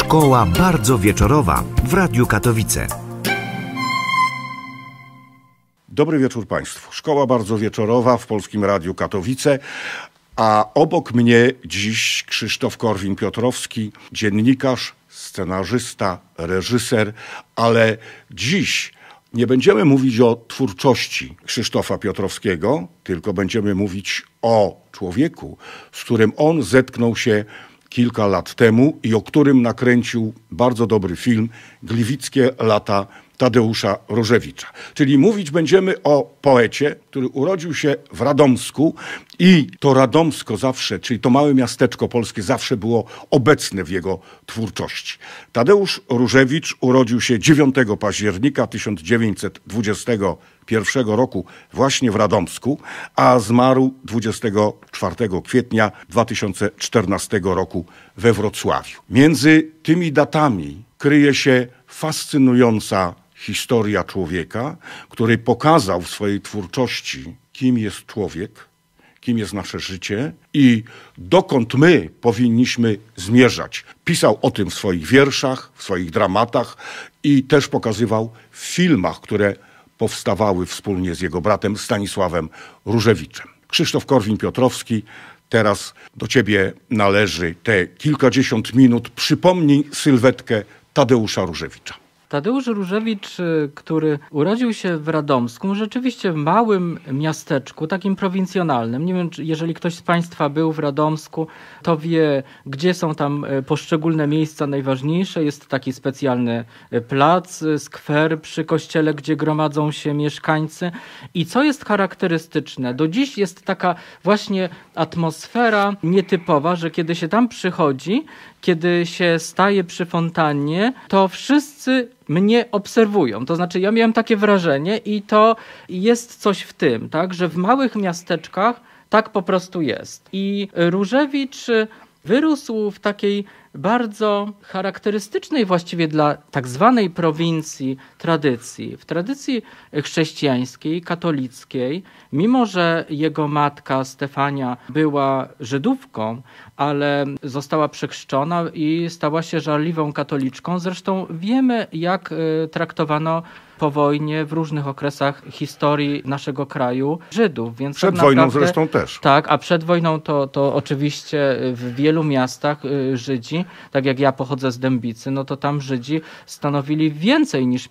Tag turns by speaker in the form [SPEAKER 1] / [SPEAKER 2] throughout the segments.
[SPEAKER 1] Szkoła bardzo wieczorowa w Radiu Katowice.
[SPEAKER 2] Dobry wieczór Państwu. Szkoła bardzo wieczorowa w Polskim Radiu Katowice, a obok mnie dziś Krzysztof Korwin-Piotrowski, dziennikarz, scenarzysta, reżyser, ale dziś nie będziemy mówić o twórczości Krzysztofa Piotrowskiego, tylko będziemy mówić o człowieku, z którym on zetknął się kilka lat temu i o którym nakręcił bardzo dobry film Gliwickie lata Tadeusza Różewicza. Czyli mówić będziemy o poecie, który urodził się w Radomsku i to Radomsko zawsze, czyli to małe miasteczko polskie zawsze było obecne w jego twórczości. Tadeusz Różewicz urodził się 9 października 1921 roku właśnie w Radomsku, a zmarł 24 kwietnia 2014 roku we Wrocławiu. Między tymi datami kryje się fascynująca historia człowieka, który pokazał w swojej twórczości, kim jest człowiek, kim jest nasze życie i dokąd my powinniśmy zmierzać. Pisał o tym w swoich wierszach, w swoich dramatach i też pokazywał w filmach, które powstawały wspólnie z jego bratem Stanisławem Różewiczem. Krzysztof Korwin-Piotrowski, teraz do ciebie należy te kilkadziesiąt minut. Przypomnij sylwetkę Tadeusza Różewicza.
[SPEAKER 3] Tadeusz Różewicz, który urodził się w Radomsku, rzeczywiście w małym miasteczku, takim prowincjonalnym. Nie wiem, jeżeli ktoś z Państwa był w Radomsku, to wie, gdzie są tam poszczególne miejsca najważniejsze. Jest taki specjalny plac, skwer przy kościele, gdzie gromadzą się mieszkańcy. I co jest charakterystyczne? Do dziś jest taka właśnie atmosfera nietypowa, że kiedy się tam przychodzi, kiedy się staje przy fontannie, to wszyscy mnie obserwują. To znaczy ja miałem takie wrażenie i to jest coś w tym, tak, że w małych miasteczkach tak po prostu jest. I Różewicz wyrósł w takiej bardzo charakterystycznej właściwie dla tak zwanej prowincji tradycji. W tradycji chrześcijańskiej, katolickiej, mimo że jego matka Stefania była Żydówką, ale została przechrzczona i stała się żarliwą katoliczką. Zresztą wiemy, jak traktowano po wojnie w różnych okresach historii naszego kraju Żydów. Więc
[SPEAKER 2] przed
[SPEAKER 3] tak
[SPEAKER 2] wojną
[SPEAKER 3] naprawdę,
[SPEAKER 2] zresztą też.
[SPEAKER 3] Tak, a przed wojną to oczywiście w wielu miastach Żydzi, tak jak ja pochodzę z Dębicy, no to tam Żydzi stanowili więcej niż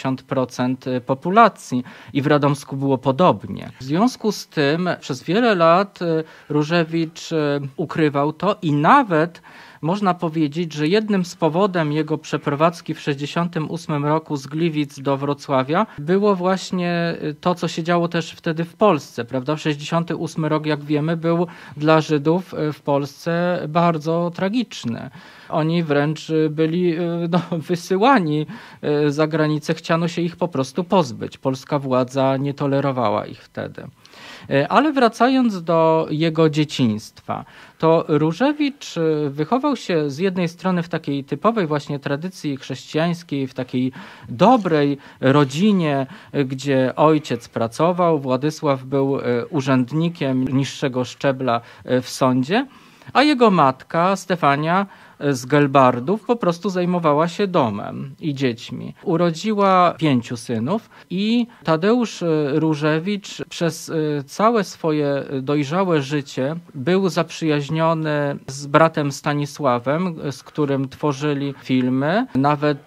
[SPEAKER 3] 50% populacji i w Radomsku było podobnie. W związku z tym przez wiele lat Różewicz ukrywał to i nawet można powiedzieć, że jednym z powodem jego przeprowadzki w 1968 roku z Gliwic do Wrocławia było właśnie to, co się działo też wtedy w Polsce, prawda? 1968 rok, jak wiemy, był dla Żydów w Polsce bardzo tragiczny. Oni wręcz byli wysyłani za granicę, chciano się ich po prostu pozbyć. Polska władza nie tolerowała ich wtedy. Ale wracając do jego dzieciństwa, to Różewicz wychował się z jednej strony w takiej typowej właśnie tradycji chrześcijańskiej, w takiej dobrej rodzinie, gdzie ojciec pracował, Władysław był urzędnikiem niższego szczebla w sądzie, a jego matka Stefania z Gelbardów po prostu zajmowała się domem i dziećmi. Urodziła 5 synów i Tadeusz Różewicz przez całe swoje dojrzałe życie był zaprzyjaźniony z bratem Stanisławem, z którym tworzyli filmy. Nawet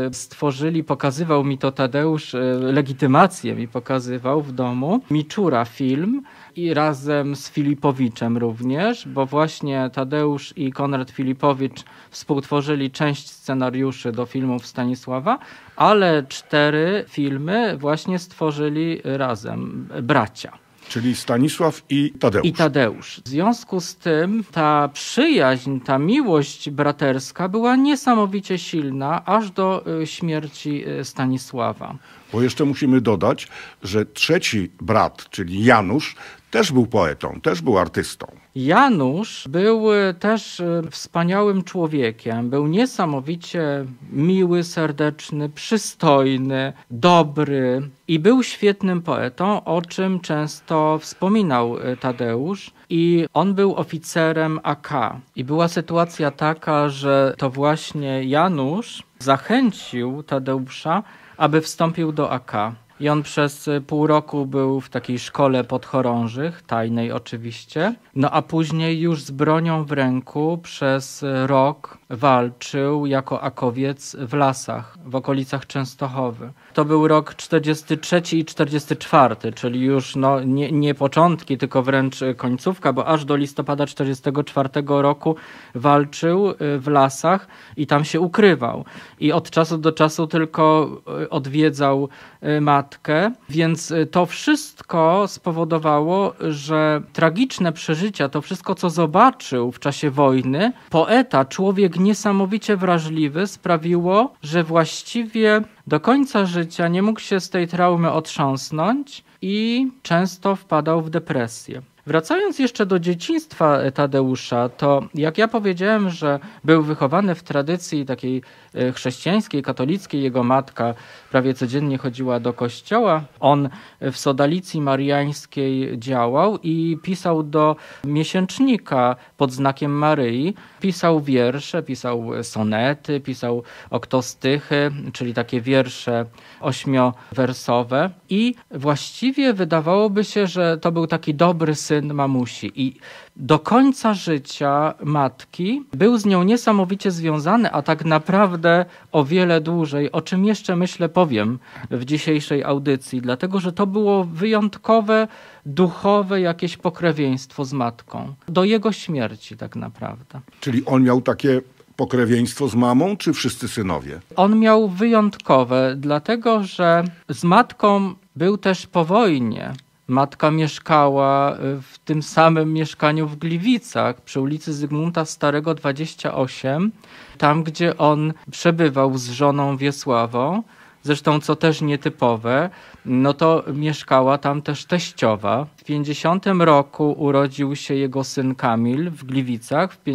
[SPEAKER 3] pokazywał mi to Tadeusz, legitymację mi pokazywał w domu. Miczura film i razem z Filipowiczem również, bo właśnie Tadeusz i Konrad Filipowicz współtworzyli część scenariuszy do filmów Stanisława, ale 4 filmy właśnie stworzyli razem bracia.
[SPEAKER 2] Czyli Stanisław i Tadeusz.
[SPEAKER 3] I Tadeusz. W związku z tym ta przyjaźń, ta miłość braterska była niesamowicie silna aż do śmierci Stanisława.
[SPEAKER 2] Bo jeszcze musimy dodać, że trzeci brat, czyli Janusz, też był poetą, też był artystą.
[SPEAKER 3] Janusz był też wspaniałym człowiekiem. Był niesamowicie miły, serdeczny, przystojny, dobry i był świetnym poetą, o czym często wspominał Tadeusz. i on był oficerem AK. I była sytuacja taka, że to właśnie Janusz zachęcił Tadeusza, aby wstąpił do AK. I on przez pół roku był w takiej szkole podchorążych, tajnej oczywiście, no a później już z bronią w ręku przez rok walczył jako akowiec w lasach, w okolicach Częstochowy. To był rok 43 i 44, czyli już nie początki, tylko wręcz końcówka, bo aż do listopada 44 roku walczył w lasach i tam się ukrywał. I od czasu do czasu tylko odwiedzał matkę, więc to wszystko spowodowało, że tragiczne przeżycia, to wszystko, co zobaczył w czasie wojny, poeta, człowiek niesamowicie wrażliwy, sprawiło, że właściwie do końca życia nie mógł się z tej traumy otrząsnąć i często wpadał w depresję. Wracając jeszcze do dzieciństwa Tadeusza, to jak ja powiedziałem, że był wychowany w tradycji takiej chrześcijańskiej, katolickiej, jego matka prawie codziennie chodziła do kościoła. On w Sodalicji Mariańskiej działał i pisał do miesięcznika pod znakiem Maryi. Pisał wiersze, pisał sonety, pisał oktostychy, czyli takie wiersze 8-wersowe i właściwie wydawałoby się, że to był taki dobry syn mamusi i do końca życia matki był z nią niesamowicie związany, a tak naprawdę o wiele dłużej, o czym jeszcze myślę powiem w dzisiejszej audycji, dlatego że to było wyjątkowe, duchowe jakieś pokrewieństwo z matką. Do jego śmierci tak naprawdę.
[SPEAKER 2] Czyli on miał takie pokrewieństwo z mamą, czy wszyscy synowie?
[SPEAKER 3] On miał wyjątkowe, dlatego że z matką był też po wojnie. Matka mieszkała w tym samym mieszkaniu w Gliwicach przy ulicy Zygmunta Starego 28, tam gdzie on przebywał z żoną Wiesławą. Zresztą, co też nietypowe, no to mieszkała tam też teściowa. W 50 roku urodził się jego syn Kamil w Gliwicach. W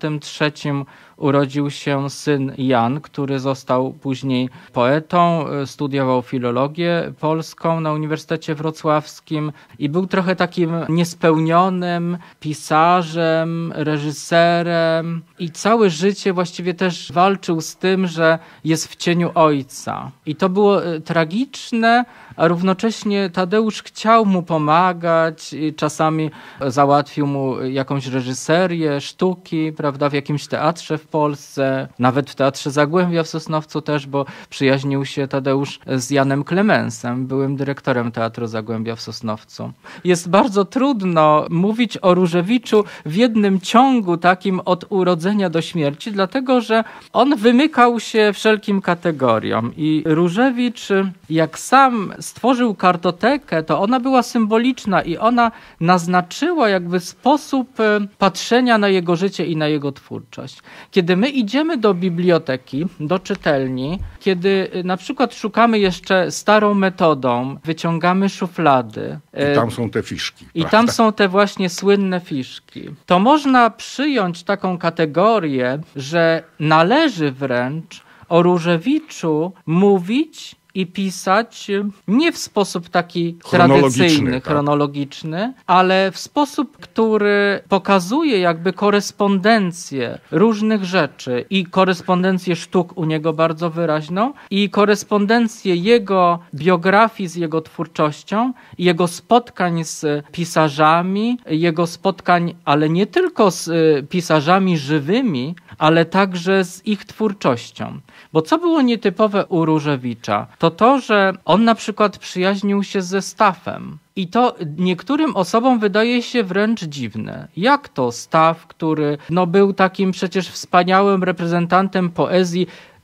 [SPEAKER 3] 53 urodził się syn Jan, który został później poetą, studiował filologię polską na Uniwersytecie Wrocławskim i był trochę takim niespełnionym pisarzem, reżyserem i całe życie właściwie też walczył z tym, że jest w cieniu ojca. I to było tragiczne, a równocześnie Tadeusz chciał mu pomagać i czasami załatwił mu jakąś reżyserię, sztuki, prawda, w jakimś teatrze w Polsce, nawet w Teatrze Zagłębia w Sosnowcu też, bo przyjaźnił się Tadeusz z Janem Klemensem, byłym dyrektorem Teatru Zagłębia w Sosnowcu. Jest bardzo trudno mówić o Różewiczu w jednym ciągu takim od urodzenia do śmierci, dlatego że on wymykał się wszelkim kategoriom i Różewicz, jak sam stworzył kartotekę, to ona była symboliczna i ona naznaczyła jakby sposób patrzenia na jego życie i na jego twórczość. Kiedy my idziemy do biblioteki, do czytelni, kiedy na przykład szukamy jeszcze starą metodą, wyciągamy szuflady.
[SPEAKER 2] I tam są te fiszki.
[SPEAKER 3] I tam są te właśnie słynne fiszki. To można przyjąć taką kategorię, że należy wręcz o Różewiczu mówić i pisać nie w sposób taki tradycyjny, chronologiczny, ale w sposób, który pokazuje jakby korespondencję różnych rzeczy i korespondencję sztuk u niego bardzo wyraźną i korespondencję jego biografii z jego twórczością, jego spotkań z pisarzami, jego spotkań, ale nie tylko z pisarzami żywymi, ale także z ich twórczością. Bo co było nietypowe u Różewicza? To, że on na przykład przyjaźnił się ze Staffem. I to niektórym osobom wydaje się wręcz dziwne. Jak to Staff, który był takim przecież wspaniałym reprezentantem poezji,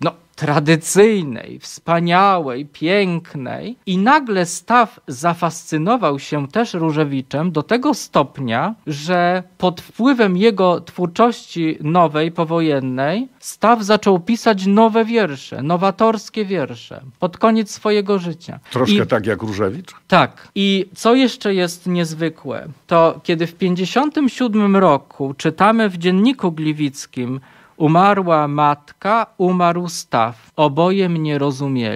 [SPEAKER 3] tradycyjnej, wspaniałej, pięknej i nagle Staff zafascynował się też Różewiczem do tego stopnia, że pod wpływem jego twórczości nowej, powojennej, Staff zaczął pisać nowe wiersze, nowatorskie wiersze pod koniec swojego życia.
[SPEAKER 2] Troszkę tak jak Różewicz?
[SPEAKER 3] Tak. I co jeszcze jest niezwykłe, to kiedy w 1957 roku czytamy w Dzienniku Gliwickim: umarła matka, umarł Staff. Oboje mnie rozumieli.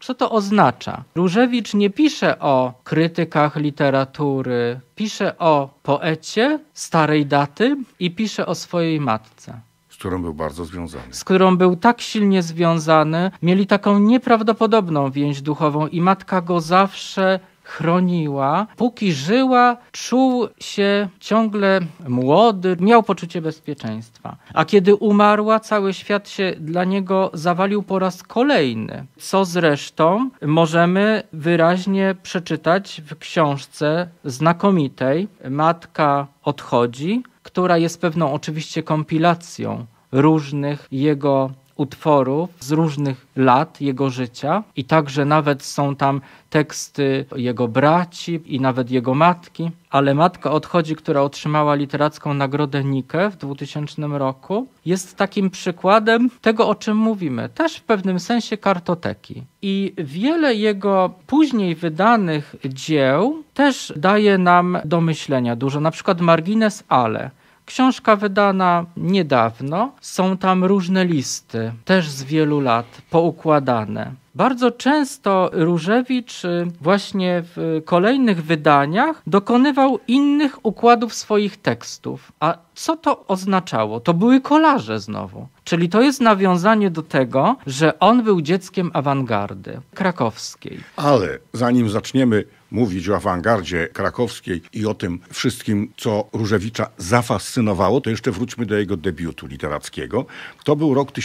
[SPEAKER 3] Co to oznacza? Różewicz nie pisze o krytykach literatury, pisze o poecie starej daty i pisze o swojej matce.
[SPEAKER 2] Z którą był bardzo związany.
[SPEAKER 3] Z którą był tak silnie związany, mieli taką nieprawdopodobną więź duchową i matka go zawsze chroniła. Póki żyła, czuł się ciągle młody, miał poczucie bezpieczeństwa. A kiedy umarła, cały świat się dla niego zawalił po raz kolejny. Co zresztą możemy wyraźnie przeczytać w książce znakomitej Matka odchodzi, która jest pewną oczywiście kompilacją różnych jego utworów z różnych lat jego życia i także nawet są tam teksty jego braci i nawet jego matki, ale Matka odchodzi, która otrzymała literacką nagrodę Nike w 2000 roku, jest takim przykładem tego, o czym mówimy, też w pewnym sensie kartoteki. I wiele jego później wydanych dzieł też daje nam do myślenia dużo, na przykład Margines Ale. Książka wydana niedawno, są tam różne listy, też z wielu lat, poukładane. Bardzo często Różewicz właśnie w kolejnych wydaniach dokonywał innych układów swoich tekstów. A co to oznaczało? To były kolaże znowu. Czyli to jest nawiązanie do tego, że on był dzieckiem awangardy krakowskiej.
[SPEAKER 2] Ale zanim zaczniemy mówić o awangardzie krakowskiej i o tym wszystkim, co Różewicza zafascynowało, to jeszcze wróćmy do jego debiutu literackiego. To był rok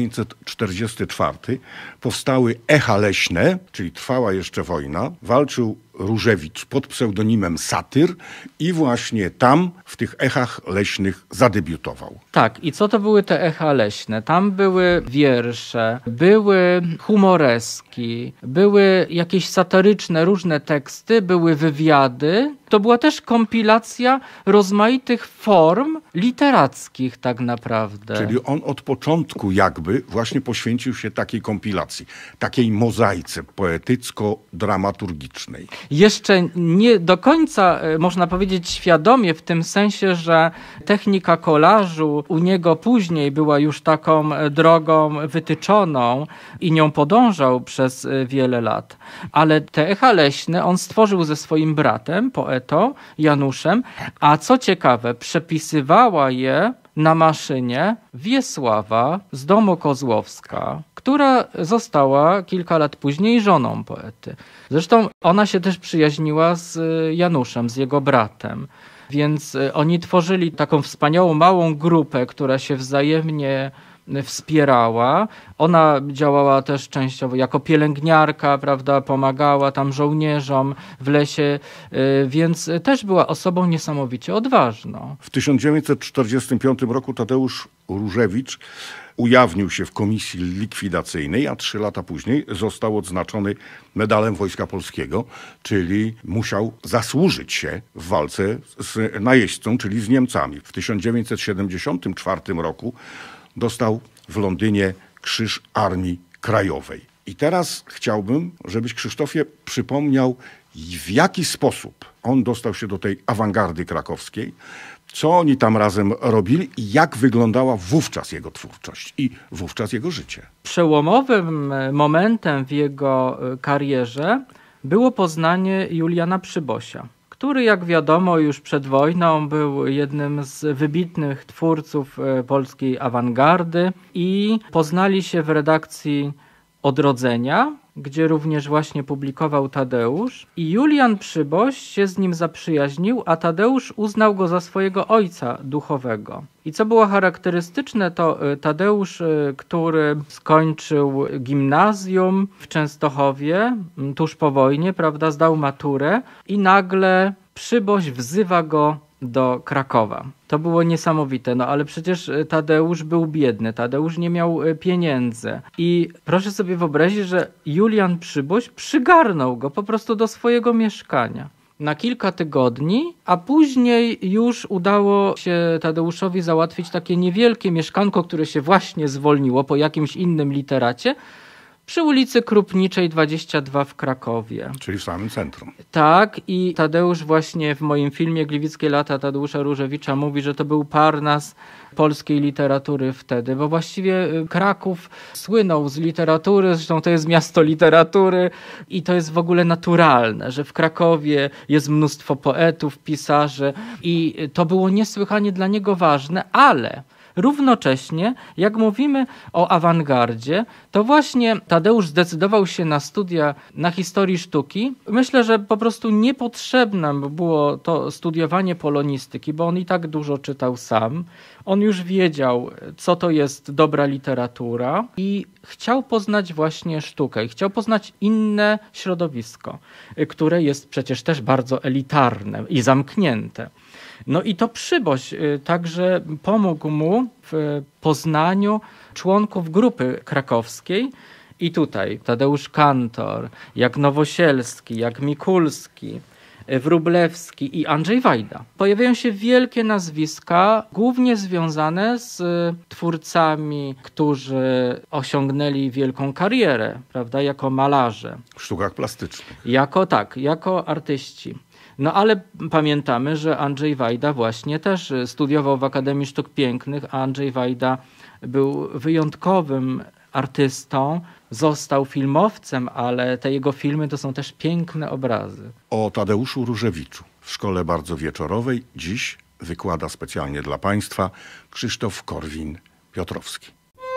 [SPEAKER 2] 1944. Powstały Echa Leśne, czyli trwała jeszcze wojna. Walczył Różewicz pod pseudonimem Satyr i właśnie tam, w tych echach leśnych, zadebiutował.
[SPEAKER 3] Tak, i co to były te echa leśne? Tam były wiersze, były humoreski, były jakieś satyryczne różne teksty, były wywiady. To była też kompilacja rozmaitych form literackich tak naprawdę.
[SPEAKER 2] Czyli on od początku jakby właśnie poświęcił się takiej kompilacji, takiej mozaice poetycko-dramaturgicznej.
[SPEAKER 3] Jeszcze nie do końca, można powiedzieć, świadomie w tym sensie, że technika kolażu u niego później była już taką drogą wytyczoną i nią podążał przez wiele lat. Ale te echa leśne on stworzył ze swoim bratem, poetą Januszem, a co ciekawe, przepisywała je na maszynie Wiesława z domu Kozłowska, która została kilka lat później żoną poety. Zresztą ona się też przyjaźniła z Januszem, z jego bratem. Więc oni tworzyli taką wspaniałą małą grupę, która się wzajemnie wspierała. Ona działała też częściowo jako pielęgniarka, prawda, pomagała tam żołnierzom w lesie, więc też była osobą niesamowicie odważną.
[SPEAKER 2] W 1945 roku Tadeusz Różewicz ujawnił się w komisji likwidacyjnej, a 3 lata później został odznaczony Medalem Wojska Polskiego, czyli musiał zasłużyć się w walce z najeźdźcą, czyli z Niemcami. W 1974 roku dostał w Londynie Krzyż Armii Krajowej. I teraz chciałbym, żebyś, Krzysztofie, przypomniał, w jaki sposób on dostał się do tej awangardy krakowskiej, co oni tam razem robili i jak wyglądała wówczas jego twórczość i wówczas jego życie.
[SPEAKER 3] Przełomowym momentem w jego karierze było poznanie Juliana Przybosia, który, jak wiadomo, już przed wojną był jednym z wybitnych twórców polskiej awangardy i poznali się w redakcji Odrodzenia, gdzie również właśnie publikował Tadeusz. I Julian Przyboś się z nim zaprzyjaźnił, a Tadeusz uznał go za swojego ojca duchowego. I co było charakterystyczne, to Tadeusz, który skończył gimnazjum w Częstochowie tuż po wojnie, prawda, zdał maturę i nagle Przyboś wzywa go do Krakowa. To było niesamowite, no ale przecież Tadeusz był biedny, Tadeusz nie miał pieniędzy i proszę sobie wyobrazić, że Julian Przyboś przygarnął go po prostu do swojego mieszkania na kilka tygodni, a później już udało się Tadeuszowi załatwić takie niewielkie mieszkanko, które się właśnie zwolniło po jakimś innym literacie, przy ulicy Krupniczej 22 w Krakowie.
[SPEAKER 2] Czyli w samym centrum.
[SPEAKER 3] Tak, i Tadeusz właśnie w moim filmie Gliwickie lata Tadeusza Różewicza mówi, że to był Parnas polskiej literatury wtedy, bo właściwie Kraków słynął z literatury, zresztą to jest miasto literatury i to jest w ogóle naturalne, że w Krakowie jest mnóstwo poetów, pisarzy i to było niesłychanie dla niego ważne, ale równocześnie, jak mówimy o awangardzie, to właśnie Tadeusz zdecydował się na studia na historii sztuki. Myślę, że po prostu niepotrzebne było to studiowanie polonistyki, bo on i tak dużo czytał sam. On już wiedział, co to jest dobra literatura i chciał poznać właśnie sztukę i chciał poznać inne środowisko, które jest przecież też bardzo elitarne i zamknięte. No i to Przyboś także pomógł mu w poznaniu członków grupy krakowskiej i tutaj Tadeusz Kantor, jak Nowosielski, jak Mikulski, Wróblewski i Andrzej Wajda. Pojawiają się wielkie nazwiska, głównie związane z twórcami, którzy osiągnęli wielką karierę, prawda, jako malarze.
[SPEAKER 2] W sztukach plastycznych.
[SPEAKER 3] Jako artyści. No ale pamiętamy, że Andrzej Wajda właśnie też studiował w Akademii Sztuk Pięknych, a Andrzej Wajda był wyjątkowym artystą, został filmowcem, ale te jego filmy to są też piękne obrazy.
[SPEAKER 2] O Tadeuszu Różewiczu w Szkole Bardzo Wieczorowej dziś wykłada specjalnie dla Państwa Krzysztof Korwin-Piotrowski.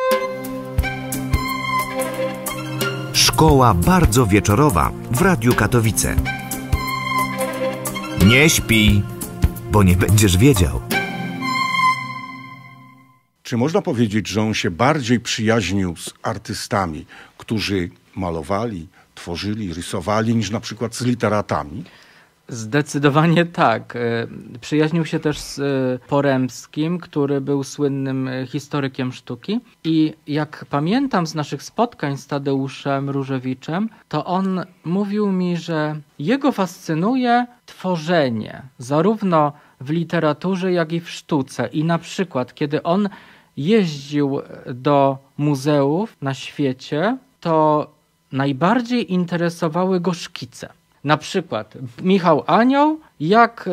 [SPEAKER 1] Szkoła Bardzo Wieczorowa w Radiu Katowice. Nie śpi, bo nie będziesz wiedział.
[SPEAKER 2] Czy można powiedzieć, że on się bardziej przyjaźnił z artystami, którzy malowali, tworzyli, rysowali, niż na przykład z literatami?
[SPEAKER 3] Zdecydowanie tak. Przyjaźnił się też z Poremskim, który był słynnym historykiem sztuki. I jak pamiętam z naszych spotkań z Tadeuszem Różewiczem, to on mówił mi, że jego fascynuje tworzenie, zarówno w literaturze, jak i w sztuce. I na przykład, kiedy on jeździł do muzeów na świecie, to najbardziej interesowały go szkice. Na przykład Michał Anioł, jak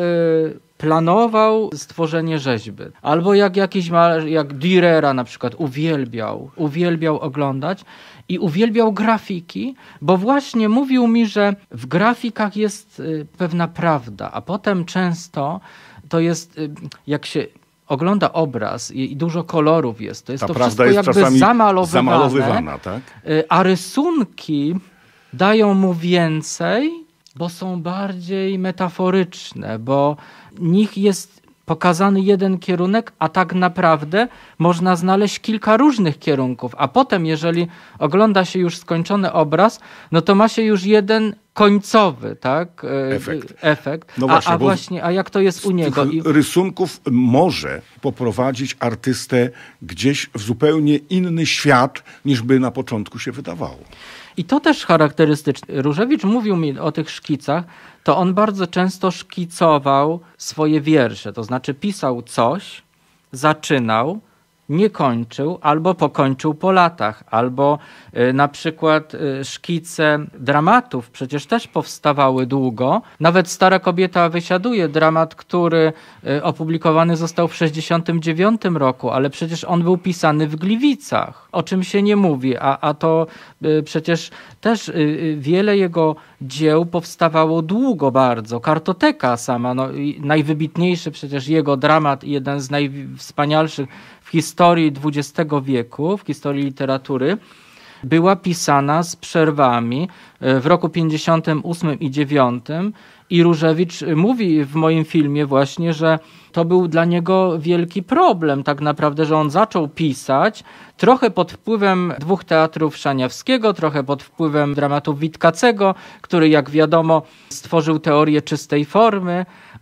[SPEAKER 3] planował stworzenie rzeźby. Albo jak jakiś malarz, jak Dürera na przykład uwielbiał oglądać i uwielbiał grafiki, bo właśnie mówił mi, że w grafikach jest pewna prawda, a potem często to jest, jak się ogląda obraz i dużo kolorów jest, to jest
[SPEAKER 2] Ta
[SPEAKER 3] to
[SPEAKER 2] prawda
[SPEAKER 3] wszystko
[SPEAKER 2] jest
[SPEAKER 3] jakby
[SPEAKER 2] czasami
[SPEAKER 3] zamalowywane,
[SPEAKER 2] tak?
[SPEAKER 3] A rysunki dają mu więcej, bo są bardziej metaforyczne, bo nich jest pokazany jeden kierunek, a tak naprawdę można znaleźć kilka różnych kierunków, a potem jeżeli ogląda się już skończony obraz, no to ma się już jeden końcowy, tak? Efekt.
[SPEAKER 2] No właśnie,
[SPEAKER 3] a jak to jest u niego?
[SPEAKER 2] Rysunków może poprowadzić artystę gdzieś w zupełnie inny świat, niż by na początku się wydawało.
[SPEAKER 3] I to też charakterystyczne. Różewicz mówił mi o tych szkicach, to on bardzo często szkicował swoje wiersze, to znaczy pisał coś, zaczynał, nie kończył, albo pokończył po latach, albo na przykład szkice dramatów przecież też powstawały długo. Nawet Stara kobieta wysiaduje, dramat, który opublikowany został w 1969 roku, ale przecież on był pisany w Gliwicach, o czym się nie mówi, a to przecież też wiele jego dzieł powstawało długo bardzo. Kartoteka sama, no, najwybitniejszy przecież jego dramat i jeden z najwspanialszych w historii XX wieku, w historii literatury, była pisana z przerwami w roku 58 i 9 i Różewicz mówi w moim filmie właśnie, że to był dla niego wielki problem tak naprawdę, że on zaczął pisać trochę pod wpływem dwóch teatrów Szaniawskiego, trochę pod wpływem dramatów Witkacego, który jak wiadomo stworzył teorię czystej formy,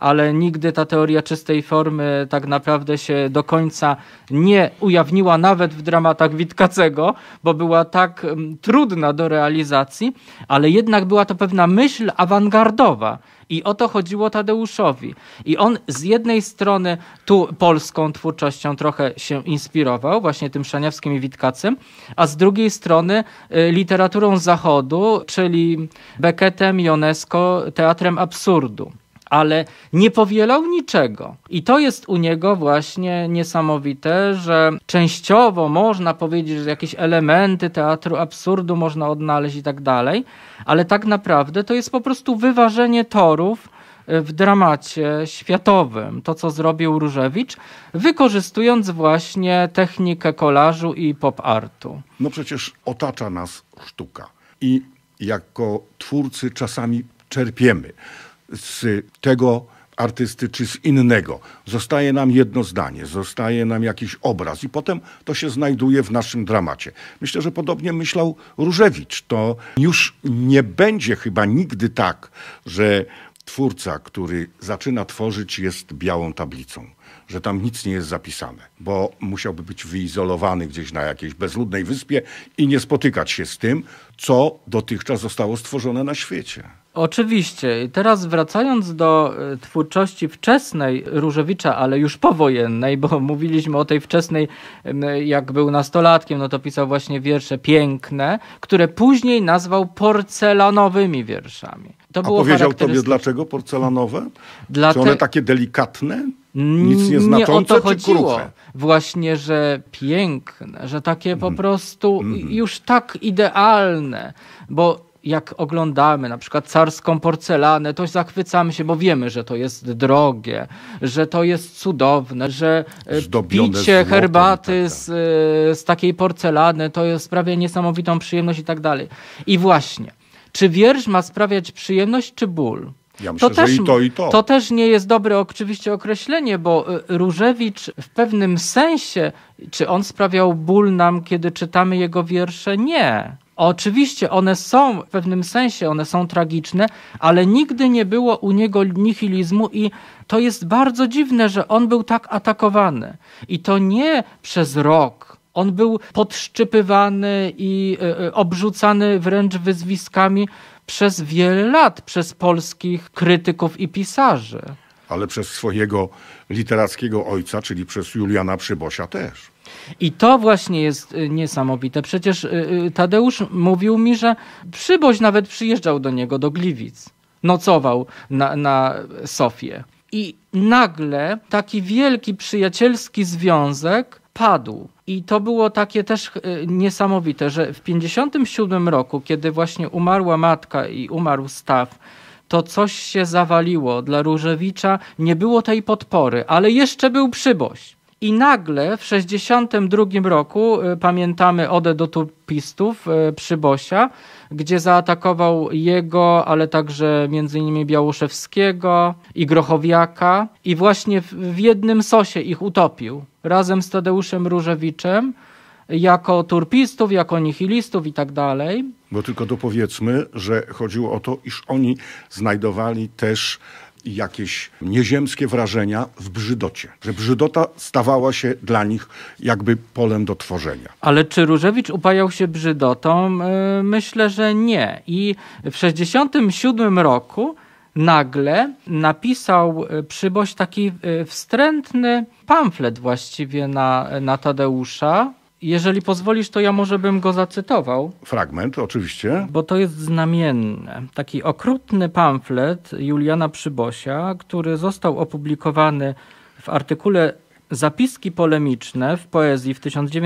[SPEAKER 3] ale nigdy ta teoria czystej formy tak naprawdę się do końca nie ujawniła nawet w dramatach Witkacego, bo była tak trudna do realizacji, ale jednak była to pewna myśl awangardowa. I o to chodziło Tadeuszowi. I on z jednej strony tu polską twórczością trochę się inspirował, właśnie tym Szaniawskim i Witkacem, a z drugiej strony literaturą Zachodu, czyli Beckettem, Ionesco, teatrem absurdu. Ale nie powielał niczego. I to jest u niego właśnie niesamowite, że częściowo można powiedzieć, że jakieś elementy teatru absurdu można odnaleźć i tak dalej, ale tak naprawdę to jest po prostu wyważenie torów w dramacie światowym. To, co zrobił Różewicz, wykorzystując właśnie technikę kolażu i pop artu.
[SPEAKER 2] No przecież otacza nas sztuka i jako twórcy czasami czerpiemy z tego artysty czy z innego. Zostaje nam jedno zdanie, zostaje nam jakiś obraz i potem to się znajduje w naszym dramacie. Myślę, że podobnie myślał Różewicz. To już nie będzie chyba nigdy tak, że twórca, który zaczyna tworzyć, jest białą tablicą, że tam nic nie jest zapisane, bo musiałby być wyizolowany gdzieś na jakiejś bezludnej wyspie i nie spotykać się z tym, co dotychczas zostało stworzone na świecie.
[SPEAKER 3] Oczywiście. Teraz wracając do twórczości wczesnej Różewicza, ale już powojennej, bo mówiliśmy o tej wczesnej, jak był nastolatkiem, no to pisał właśnie wiersze piękne, które później nazwał porcelanowymi wierszami. To było
[SPEAKER 2] powiedział tobie, dlaczego porcelanowe? Czy one takie delikatne? Nic nieznaczące,
[SPEAKER 3] nie o to
[SPEAKER 2] czy
[SPEAKER 3] chodziło.
[SPEAKER 2] kruche?
[SPEAKER 3] Właśnie, że piękne, że takie po prostu już tak idealne, bo jak oglądamy na przykład carską porcelanę, to zachwycamy się, bo wiemy, że to jest drogie, że to jest cudowne, że picie herbaty z takiej porcelany to sprawia niesamowitą przyjemność i tak dalej. I właśnie, czy wiersz ma sprawiać przyjemność, czy ból?
[SPEAKER 2] Ja myślę, że i to, i to.
[SPEAKER 3] To też nie jest dobre oczywiście określenie, bo Różewicz w pewnym sensie, czy on sprawiał ból nam, kiedy czytamy jego wiersze? Nie. Oczywiście one są, w pewnym sensie one są tragiczne, ale nigdy nie było u niego nihilizmu i to jest bardzo dziwne, że on był tak atakowany. I to nie przez rok. On był podszczypywany i obrzucany wręcz wyzwiskami przez wiele lat przez polskich krytyków i pisarzy.
[SPEAKER 2] Ale przez swojego literackiego ojca, czyli przez Juliana Przybosia też.
[SPEAKER 3] I to właśnie jest niesamowite. Przecież Tadeusz mówił mi, że Przyboś nawet przyjeżdżał do niego, do Gliwic. Nocował na Sofię. I nagle taki wielki przyjacielski związek padł. I to było takie też niesamowite, że w 1957 roku, kiedy właśnie umarła matka i umarł Staw, to coś się zawaliło. Dla Różewicza nie było tej podpory, ale jeszcze był Przyboś. I nagle w 1962 roku pamiętamy Odę do turpistów Przybosia, gdzie zaatakował jego, ale także m.in. Białoszewskiego i Grochowiaka i właśnie w jednym sosie ich utopił razem z Tadeuszem Różewiczem jako turpistów, jako nihilistów i tak dalej.
[SPEAKER 2] Bo tylko dopowiedzmy, że chodziło o to, iż oni znajdowali też jakieś nieziemskie wrażenia w brzydocie. Że brzydota stawała się dla nich jakby polem do tworzenia.
[SPEAKER 3] Ale czy Różewicz upajał się brzydotą? Myślę, że nie. I w 1967 roku nagle napisał Przyboś taki wstrętny pamflet właściwie na Tadeusza. Jeżeli pozwolisz, to ja może bym go zacytował.
[SPEAKER 2] Fragment, oczywiście.
[SPEAKER 3] Bo to jest znamienne. Taki okrutny pamflet Juliana Przybosia, który został opublikowany w artykule Zapiski polemiczne w poezji w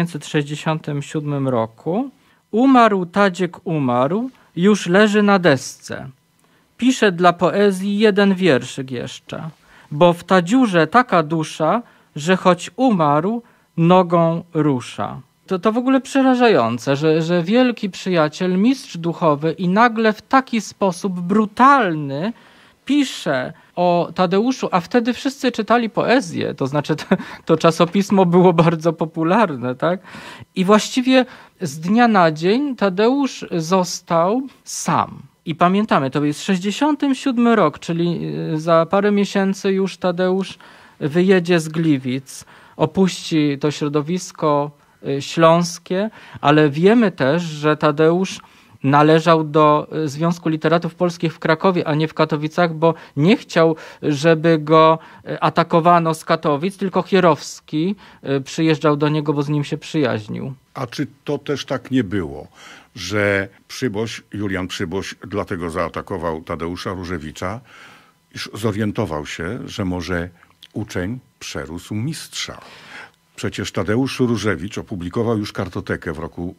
[SPEAKER 3] 1967 roku. Umarł Tadziek, umarł, już leży na desce. Pisze dla poezji jeden wierszyk jeszcze. Bo w Tadziurze taka dusza, że choć umarł, nogą rusza. To w ogóle przerażające, że wielki przyjaciel, mistrz duchowy i nagle w taki sposób brutalny pisze o Tadeuszu, a wtedy wszyscy czytali poezję, to znaczy to czasopismo było bardzo popularne, tak? I właściwie z dnia na dzień Tadeusz został sam. I pamiętamy, to jest 67 rok, czyli za parę miesięcy już Tadeusz wyjedzie z Gliwic, opuści to środowisko śląskie, ale wiemy też, że Tadeusz należał do Związku Literatów Polskich w Krakowie, a nie w Katowicach, bo nie chciał, żeby go atakowano z Katowic, tylko Chierowski przyjeżdżał do niego, bo z nim się przyjaźnił.
[SPEAKER 2] A czy to też tak nie było, że Julian Przyboś dlatego zaatakował Tadeusza Różewicza, iż zorientował się, że może uczeń przerósł mistrza? Przecież Tadeusz Różewicz opublikował już kartotekę w roku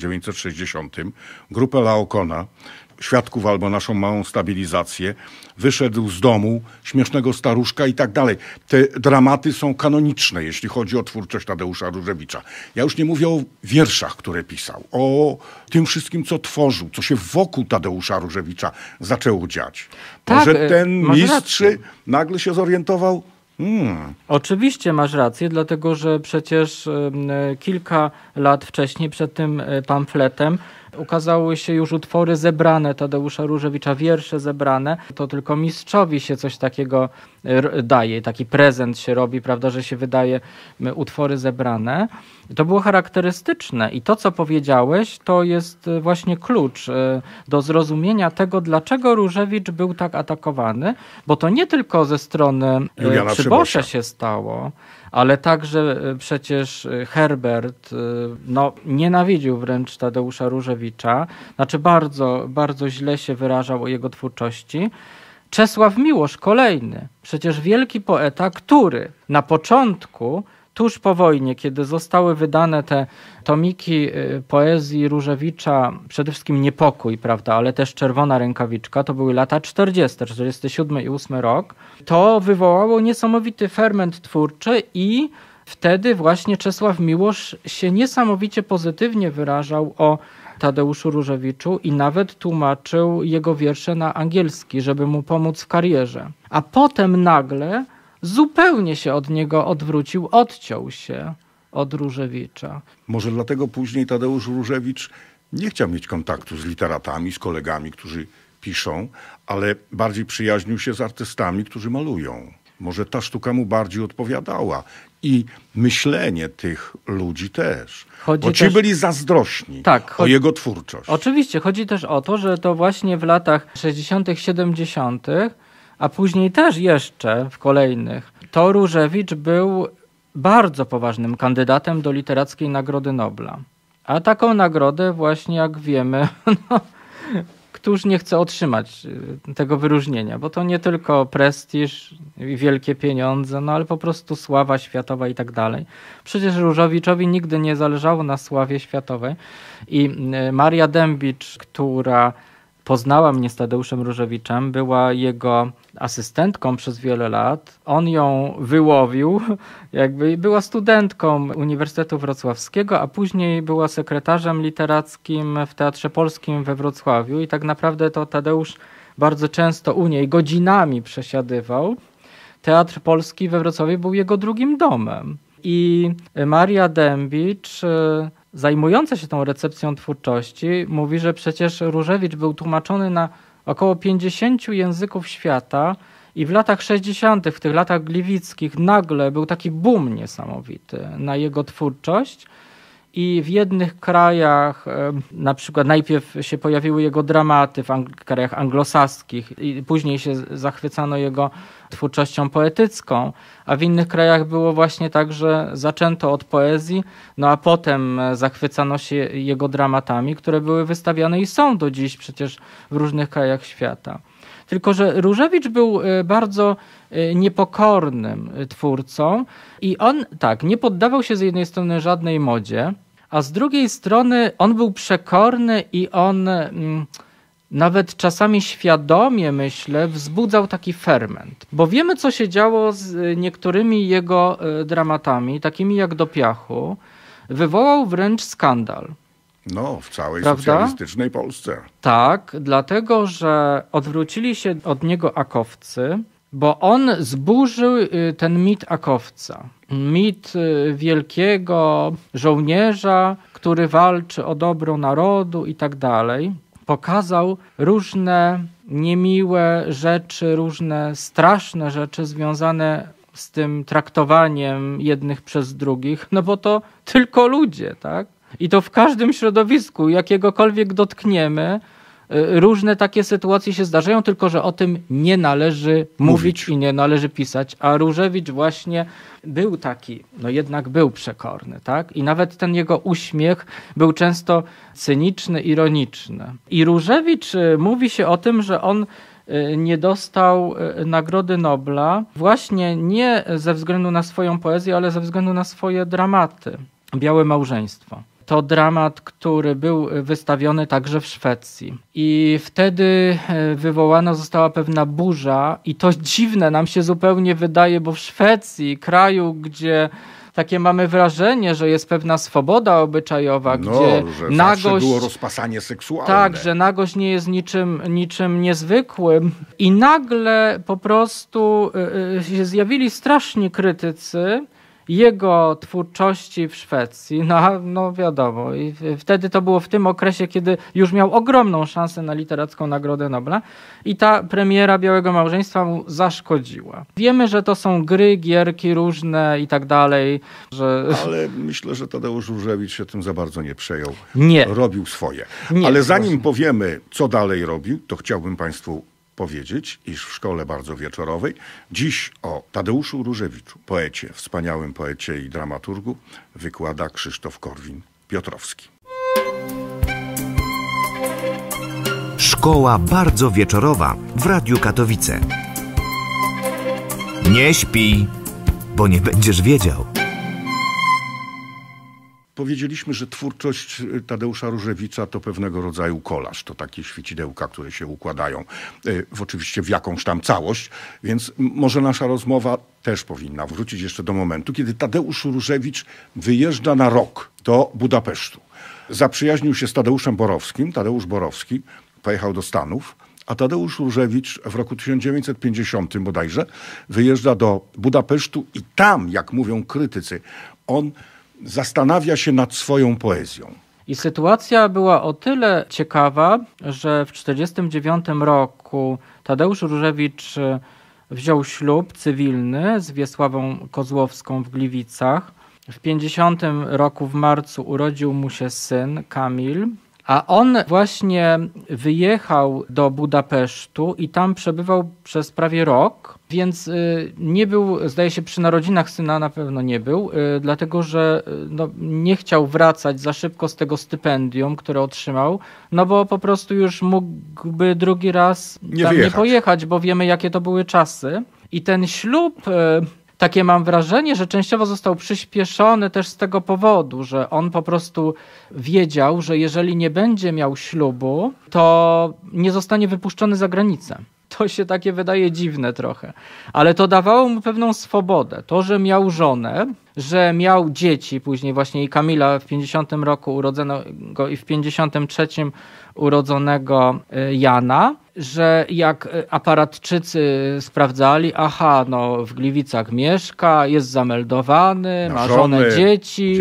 [SPEAKER 2] 1960, grupę Laokona, Świadków albo Naszą małą stabilizację, wyszedł z domu, Śmiesznego staruszka i tak dalej. Te dramaty są kanoniczne, jeśli chodzi o twórczość Tadeusza Różewicza. Ja już nie mówię o wierszach, które pisał, o tym wszystkim, co tworzył, co się wokół Tadeusza Różewicza zaczęło dziać. Może ten mistrz nagle się zorientował,
[SPEAKER 3] Oczywiście masz rację, dlatego że przecież kilka lat wcześniej, przed tym pamfletem, ukazały się już utwory zebrane Tadeusza Różewicza, wiersze zebrane. To tylko mistrzowi się coś takiego daje, taki prezent się robi, prawda, że się wydaje utwory zebrane. To było charakterystyczne i to, co powiedziałeś, to jest właśnie klucz do zrozumienia tego, dlaczego Różewicz był tak atakowany, bo to nie tylko ze strony Przybosza się stało, ale także przecież Herbert nienawidził wręcz Tadeusza Różewicza, znaczy bardzo, bardzo źle się wyrażał o jego twórczości. Czesław Miłosz, kolejny, przecież wielki poeta, który na początku, tuż po wojnie, kiedy zostały wydane te tomiki poezji Różewicza, przede wszystkim Niepokój, prawda, ale też Czerwona rękawiczka, to były lata 40, 47 i 8 rok, to wywołało niesamowity ferment twórczy i wtedy właśnie Czesław Miłosz się niesamowicie pozytywnie wyrażał o Tadeuszu Różewiczu i nawet tłumaczył jego wiersze na angielski, żeby mu pomóc w karierze. A potem nagle zupełnie się od niego odwrócił, odciął się od Różewicza.
[SPEAKER 2] Może dlatego później Tadeusz Różewicz nie chciał mieć kontaktu z literatami, z kolegami, którzy piszą, ale bardziej przyjaźnił się z artystami, którzy malują. Może ta sztuka mu bardziej odpowiadała i myślenie tych ludzi też. Bo ci byli zazdrośni o jego twórczość.
[SPEAKER 3] Oczywiście, chodzi też o to, że to właśnie w latach 60., 70., a później też jeszcze w kolejnych, to Różewicz był bardzo poważnym kandydatem do Literackiej Nagrody Nobla. A taką nagrodę właśnie, jak wiemy, któż nie chce otrzymać tego wyróżnienia, bo to nie tylko prestiż i wielkie pieniądze, ale po prostu sława światowa i tak dalej. Przecież Różewiczowi nigdy nie zależało na sławie światowej i Maria Dębicz, która poznała mnie z Tadeuszem Różewiczem, była jego asystentką przez wiele lat. On ją wyłowił, była studentką Uniwersytetu Wrocławskiego, a później była sekretarzem literackim w Teatrze Polskim we Wrocławiu i tak naprawdę to Tadeusz bardzo często u niej godzinami przesiadywał. Teatr Polski we Wrocławiu był jego drugim domem. I Maria Dębicz, zajmująca się tą recepcją twórczości, mówi, że przecież Różewicz był tłumaczony na około 50 języków świata i w latach 60., w tych latach gliwickich nagle był taki boom niesamowity na jego twórczość i w jednych krajach, na przykład najpierw się pojawiły jego dramaty w krajach anglosaskich i później się zachwycano jego twórczością poetycką, a w innych krajach było właśnie tak, że zaczęto od poezji, a potem zachwycano się jego dramatami, które były wystawiane i są do dziś przecież w różnych krajach świata. Tylko że Różewicz był bardzo niepokornym twórcą i on nie poddawał się z jednej strony żadnej modzie, a z drugiej strony on był przekorny i on nawet czasami świadomie, myślę, wzbudzał taki ferment. Bo wiemy, co się działo z niektórymi jego dramatami, takimi jak Do piachu. Wywołał wręcz skandal.
[SPEAKER 2] W całej socjalistycznej Polsce.
[SPEAKER 3] Tak, dlatego, że odwrócili się od niego akowcy, bo on zburzył ten mit akowca. Mit wielkiego żołnierza, który walczy o dobro narodu i tak dalej. pokazał różne niemiłe rzeczy, różne straszne rzeczy związane z tym traktowaniem jednych przez drugich, no bo to tylko ludzie, tak? I to w każdym środowisku, jakiegokolwiek dotkniemy, różne takie sytuacje się zdarzają, tylko że o tym nie należy mówić i nie należy pisać. A Różewicz właśnie był taki, no jednak był przekorny, tak? I nawet ten jego uśmiech był często cyniczny, ironiczny. I Różewicz, mówi się o tym, że on nie dostał Nagrody Nobla właśnie nie ze względu na swoją poezję, ale ze względu na swoje dramaty. Białe małżeństwo. To dramat, który był wystawiony także w Szwecji. I wtedy wywołana została pewna burza i to dziwne nam się zupełnie wydaje, bo w Szwecji, kraju, gdzie takie mamy wrażenie, że jest pewna swoboda obyczajowa, gdzie
[SPEAKER 2] że
[SPEAKER 3] nagość
[SPEAKER 2] było rozpasanie seksualne.
[SPEAKER 3] Tak, że nagość nie jest niczym niezwykłym. I nagle po prostu się zjawili straszni krytycy jego twórczości w Szwecji, no wiadomo. I wtedy to było w tym okresie, kiedy już miał ogromną szansę na literacką Nagrodę Nobla i ta premiera Białego Małżeństwa mu zaszkodziła. Wiemy, że to są gry, gierki różne i tak dalej.
[SPEAKER 2] Ale myślę, że Tadeusz Różewicz się tym za bardzo nie przejął.
[SPEAKER 3] Nie.
[SPEAKER 2] Robił swoje.
[SPEAKER 3] Nie,
[SPEAKER 2] ale zanim powiemy, co dalej robił, to chciałbym Państwu powiedzieć, iż w Szkole Bardzo Wieczorowej dziś o Tadeuszu Różewiczu, poecie, wspaniałym poecie i dramaturgu, wykłada Krzysztof Korwin-Piotrowski.
[SPEAKER 1] Szkoła Bardzo Wieczorowa w Radiu Katowice. Nie śpi, bo nie będziesz wiedział.
[SPEAKER 2] Powiedzieliśmy, że twórczość Tadeusza Różewicza to pewnego rodzaju kolaż. To takie świecidełka, które się układają oczywiście w jakąś tam całość. Więc może nasza rozmowa też powinna wrócić jeszcze do momentu, kiedy Tadeusz Różewicz wyjeżdża na rok do Budapesztu. Zaprzyjaźnił się z Tadeuszem Borowskim. Tadeusz Borowski pojechał do Stanów, a Tadeusz Różewicz w roku 1950 bodajże wyjeżdża do Budapesztu i tam, jak mówią krytycy, on zastanawia się nad swoją poezją.
[SPEAKER 3] I sytuacja była o tyle ciekawa, że w 1949 roku Tadeusz Różewicz wziął ślub cywilny z Wiesławą Kozłowską w Gliwicach. W 1950 roku w marcu urodził mu się syn Kamil, a on właśnie wyjechał do Budapesztu i tam przebywał przez prawie rok, więc nie był, zdaje się, przy narodzinach syna na pewno nie był, dlatego że nie chciał wracać za szybko z tego stypendium, które otrzymał, no bo po prostu już mógłby drugi raz tam nie pojechać, bo wiemy, jakie to były czasy. I ten ślub, takie mam wrażenie, że częściowo został przyspieszony też z tego powodu, że on po prostu wiedział, że jeżeli nie będzie miał ślubu, to nie zostanie wypuszczony za granicę. To się takie wydaje dziwne trochę, ale to dawało mu pewną swobodę. To, że miał żonę, że miał dzieci, później właśnie i Kamila w 50 roku urodzonego i w 53 urodzonego Jana, że jak aparatczycy sprawdzali, w Gliwicach mieszka, jest zameldowany, ma żonę, dzieci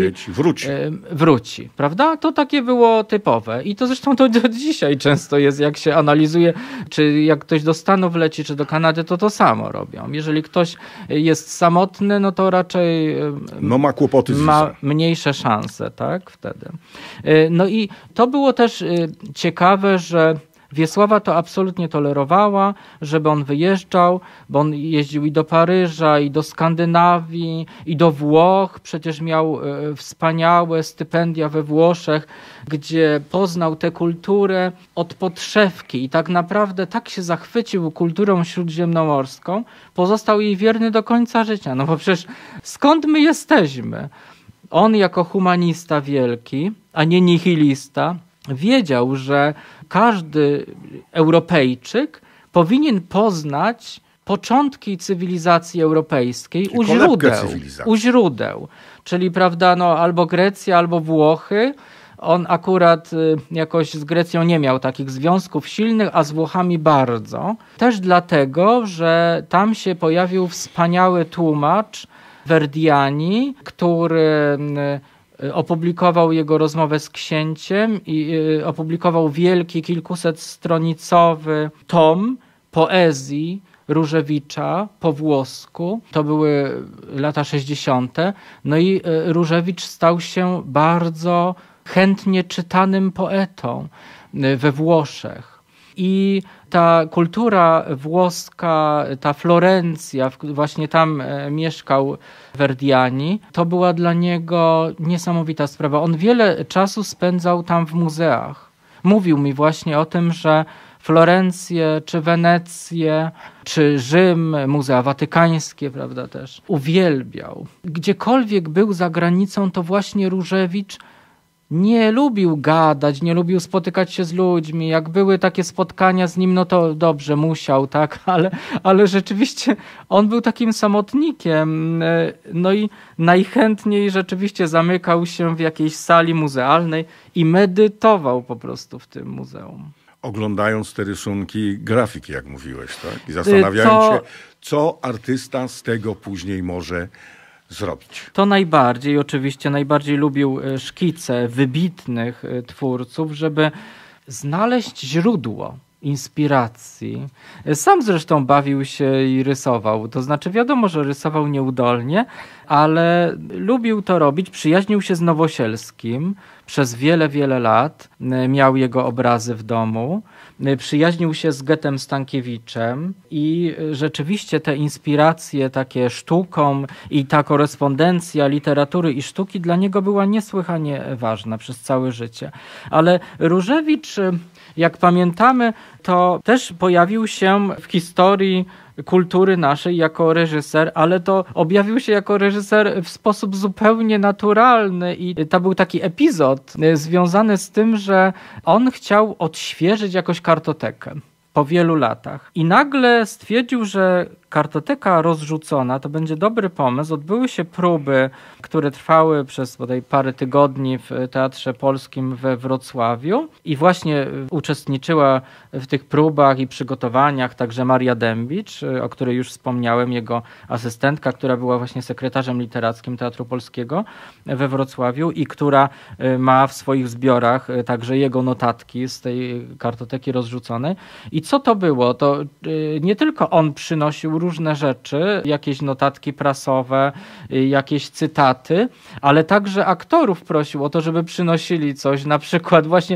[SPEAKER 3] wróci, prawda? To takie było typowe i to zresztą to do dzisiaj często jest, jak się analizuje, czy jak ktoś do Stanów leci, czy do Kanady, to samo robią. Jeżeli ktoś jest samotny, no to raczej
[SPEAKER 2] ma kłopoty z
[SPEAKER 3] ma mniejsze szanse, tak, wtedy. No i to było też ciekawe, że Wiesława to absolutnie tolerowała, żeby on wyjeżdżał, bo on jeździł i do Paryża, i do Skandynawii, i do Włoch. Przecież miał wspaniałe stypendia we Włoszech, gdzie poznał tę kulturę od podszewki i tak naprawdę tak się zachwycił kulturą śródziemnomorską, pozostał jej wierny do końca życia. No bo przecież skąd my jesteśmy? On jako humanista wielki, a nie nihilista, wiedział, że każdy Europejczyk powinien poznać początki cywilizacji europejskiej u źródeł. Czyli, prawda, albo Grecja, albo Włochy. On akurat jakoś z Grecją nie miał takich związków silnych, a z Włochami bardzo. Też dlatego, że tam się pojawił wspaniały tłumacz Verdiani, który opublikował jego rozmowę z księciem i opublikował wielki, kilkusetstronicowy tom poezji Różewicza po włosku. To były lata 60. No i Różewicz stał się bardzo chętnie czytanym poetą we Włoszech. I ta kultura włoska, ta Florencja, właśnie tam mieszkał Verdiani, to była dla niego niesamowita sprawa. On wiele czasu spędzał tam w muzeach. Mówił mi właśnie o tym, że Florencję, czy Wenecję, czy Rzym, Muzea Watykańskie, prawda, też uwielbiał. Gdziekolwiek był za granicą, to właśnie Różewicz nie lubił gadać, nie lubił spotykać się z ludźmi. Jak były takie spotkania z nim, no to dobrze, musiał, tak, ale rzeczywiście on był takim samotnikiem. No i najchętniej rzeczywiście zamykał się w jakiejś sali muzealnej i medytował po prostu w tym muzeum.
[SPEAKER 2] Oglądając te rysunki, grafiki, jak mówiłeś, tak? I zastanawiając się, co artysta z tego później może zrobić.
[SPEAKER 3] To najbardziej, oczywiście, najbardziej lubił szkice wybitnych twórców, żeby znaleźć źródło inspiracji. Sam zresztą bawił się i rysował. To znaczy wiadomo, że rysował nieudolnie, ale lubił to robić. Przyjaźnił się z Nowosielskim przez wiele, wiele lat. Miał jego obrazy w domu. Przyjaźnił się z Getem Stankiewiczem i rzeczywiście te inspiracje takie sztuką i ta korespondencja literatury i sztuki dla niego była niesłychanie ważna przez całe życie. Ale Różewicz, jak pamiętamy, to też pojawił się w historii kultury naszej jako reżyser, ale to objawił się jako reżyser w sposób zupełnie naturalny i to był taki epizod związany z tym, że on chciał odświeżyć jakoś kartotekę po wielu latach i nagle stwierdził, że kartoteka rozrzucona to będzie dobry pomysł. Odbyły się próby, które trwały przez bodaj parę tygodni w Teatrze Polskim we Wrocławiu i właśnie uczestniczyła w tych próbach i przygotowaniach także Maria Dębicz, o której już wspomniałem, jego asystentka, która była właśnie sekretarzem literackim Teatru Polskiego we Wrocławiu i która ma w swoich zbiorach także jego notatki z tej kartoteki rozrzuconej. I co to było? To nie tylko on przynosił różne rzeczy, jakieś notatki prasowe, jakieś cytaty, ale także aktorów prosił o to, żeby przynosili coś, na przykład właśnie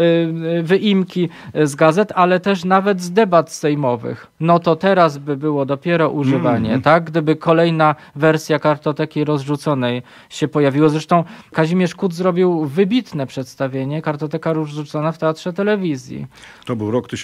[SPEAKER 3] wyimki z gazet, ale też nawet z debat sejmowych. No to teraz by było dopiero używanie, tak? Gdyby kolejna wersja kartoteki rozrzuconej się pojawiła. Zresztą Kazimierz Kut zrobił wybitne przedstawienie, kartoteka rozrzucona w Teatrze Telewizji.
[SPEAKER 2] To był rok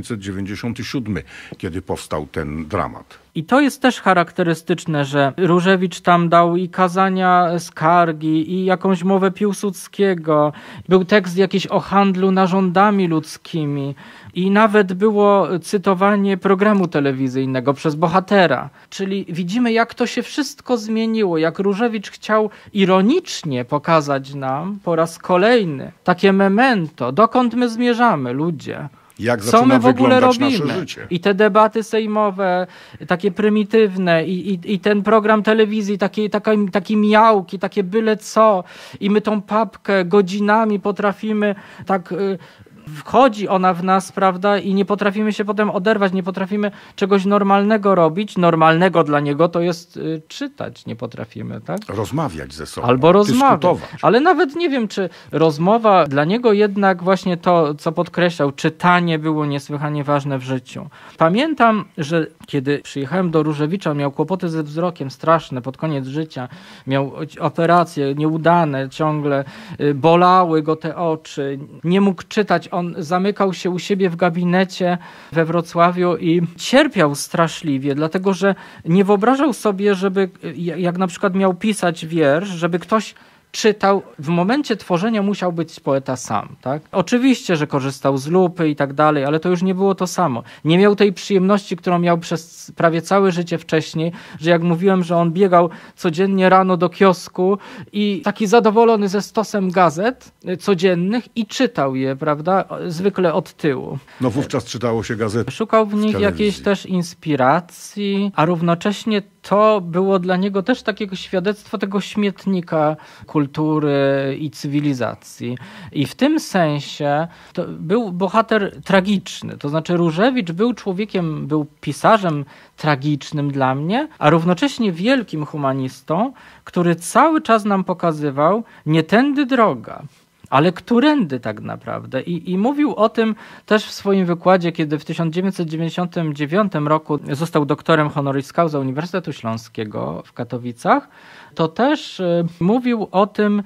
[SPEAKER 2] 1997, kiedy powstał ten dramat.
[SPEAKER 3] I to jest też charakterystyczne, że Różewicz tam dał i kazania skargi, i jakąś mowę Piłsudskiego. Był tekst jakiś o handlu narządami ludzkimi. I nawet było cytowanie programu telewizyjnego przez bohatera. Czyli widzimy, jak to się wszystko zmieniło, jak Różewicz chciał ironicznie pokazać nam po raz kolejny takie memento, dokąd my zmierzamy, ludzie.
[SPEAKER 2] Jak
[SPEAKER 3] co my w ogóle
[SPEAKER 2] robimy?
[SPEAKER 3] Nasze życie? I te debaty sejmowe, takie prymitywne, i ten program telewizji, takie miałki, takie byle co. I my tą papkę godzinami potrafimy tak... Wchodzi ona w nas, prawda, i nie potrafimy się potem oderwać, nie potrafimy czegoś normalnego robić. Normalnego dla niego to jest czytać, nie potrafimy, tak?
[SPEAKER 2] Rozmawiać ze sobą.
[SPEAKER 3] Albo rozmawiać.
[SPEAKER 2] Dyskutować.
[SPEAKER 3] Ale nawet nie wiem, czy rozmowa dla niego jednak właśnie to, co podkreślał, czytanie było niesłychanie ważne w życiu. Pamiętam, że kiedy przyjechałem do Różewicza, miał kłopoty ze wzrokiem straszne pod koniec życia. Miał operacje nieudane ciągle, bolały go te oczy, nie mógł czytać. On zamykał się u siebie w gabinecie we Wrocławiu i cierpiał straszliwie, dlatego że nie wyobrażał sobie, żeby, jak na przykład miał pisać wiersz, żeby ktoś czytał, w momencie tworzenia musiał być poeta sam, tak? Oczywiście, że korzystał z lupy i tak dalej, ale to już nie było to samo. Nie miał tej przyjemności, którą miał przez prawie całe życie wcześniej, że jak mówiłem, że on biegał codziennie rano do kiosku i taki zadowolony ze stosem gazet codziennych i czytał je, prawda? Zwykle od tyłu.
[SPEAKER 2] No wówczas czytało się gazety.
[SPEAKER 3] Szukał w nich jakiejś też inspiracji, a równocześnie to było dla niego też takiego świadectwo tego śmietnika kultury i cywilizacji. I w tym sensie to był bohater tragiczny. To znaczy Różewicz był człowiekiem, był pisarzem tragicznym dla mnie, a równocześnie wielkim humanistą, który cały czas nam pokazywał, nie tędy droga, ale którędy tak naprawdę. I mówił o tym też w swoim wykładzie, kiedy w 1999 roku został doktorem honoris causa Uniwersytetu Śląskiego w Katowicach. To też mówił o tym,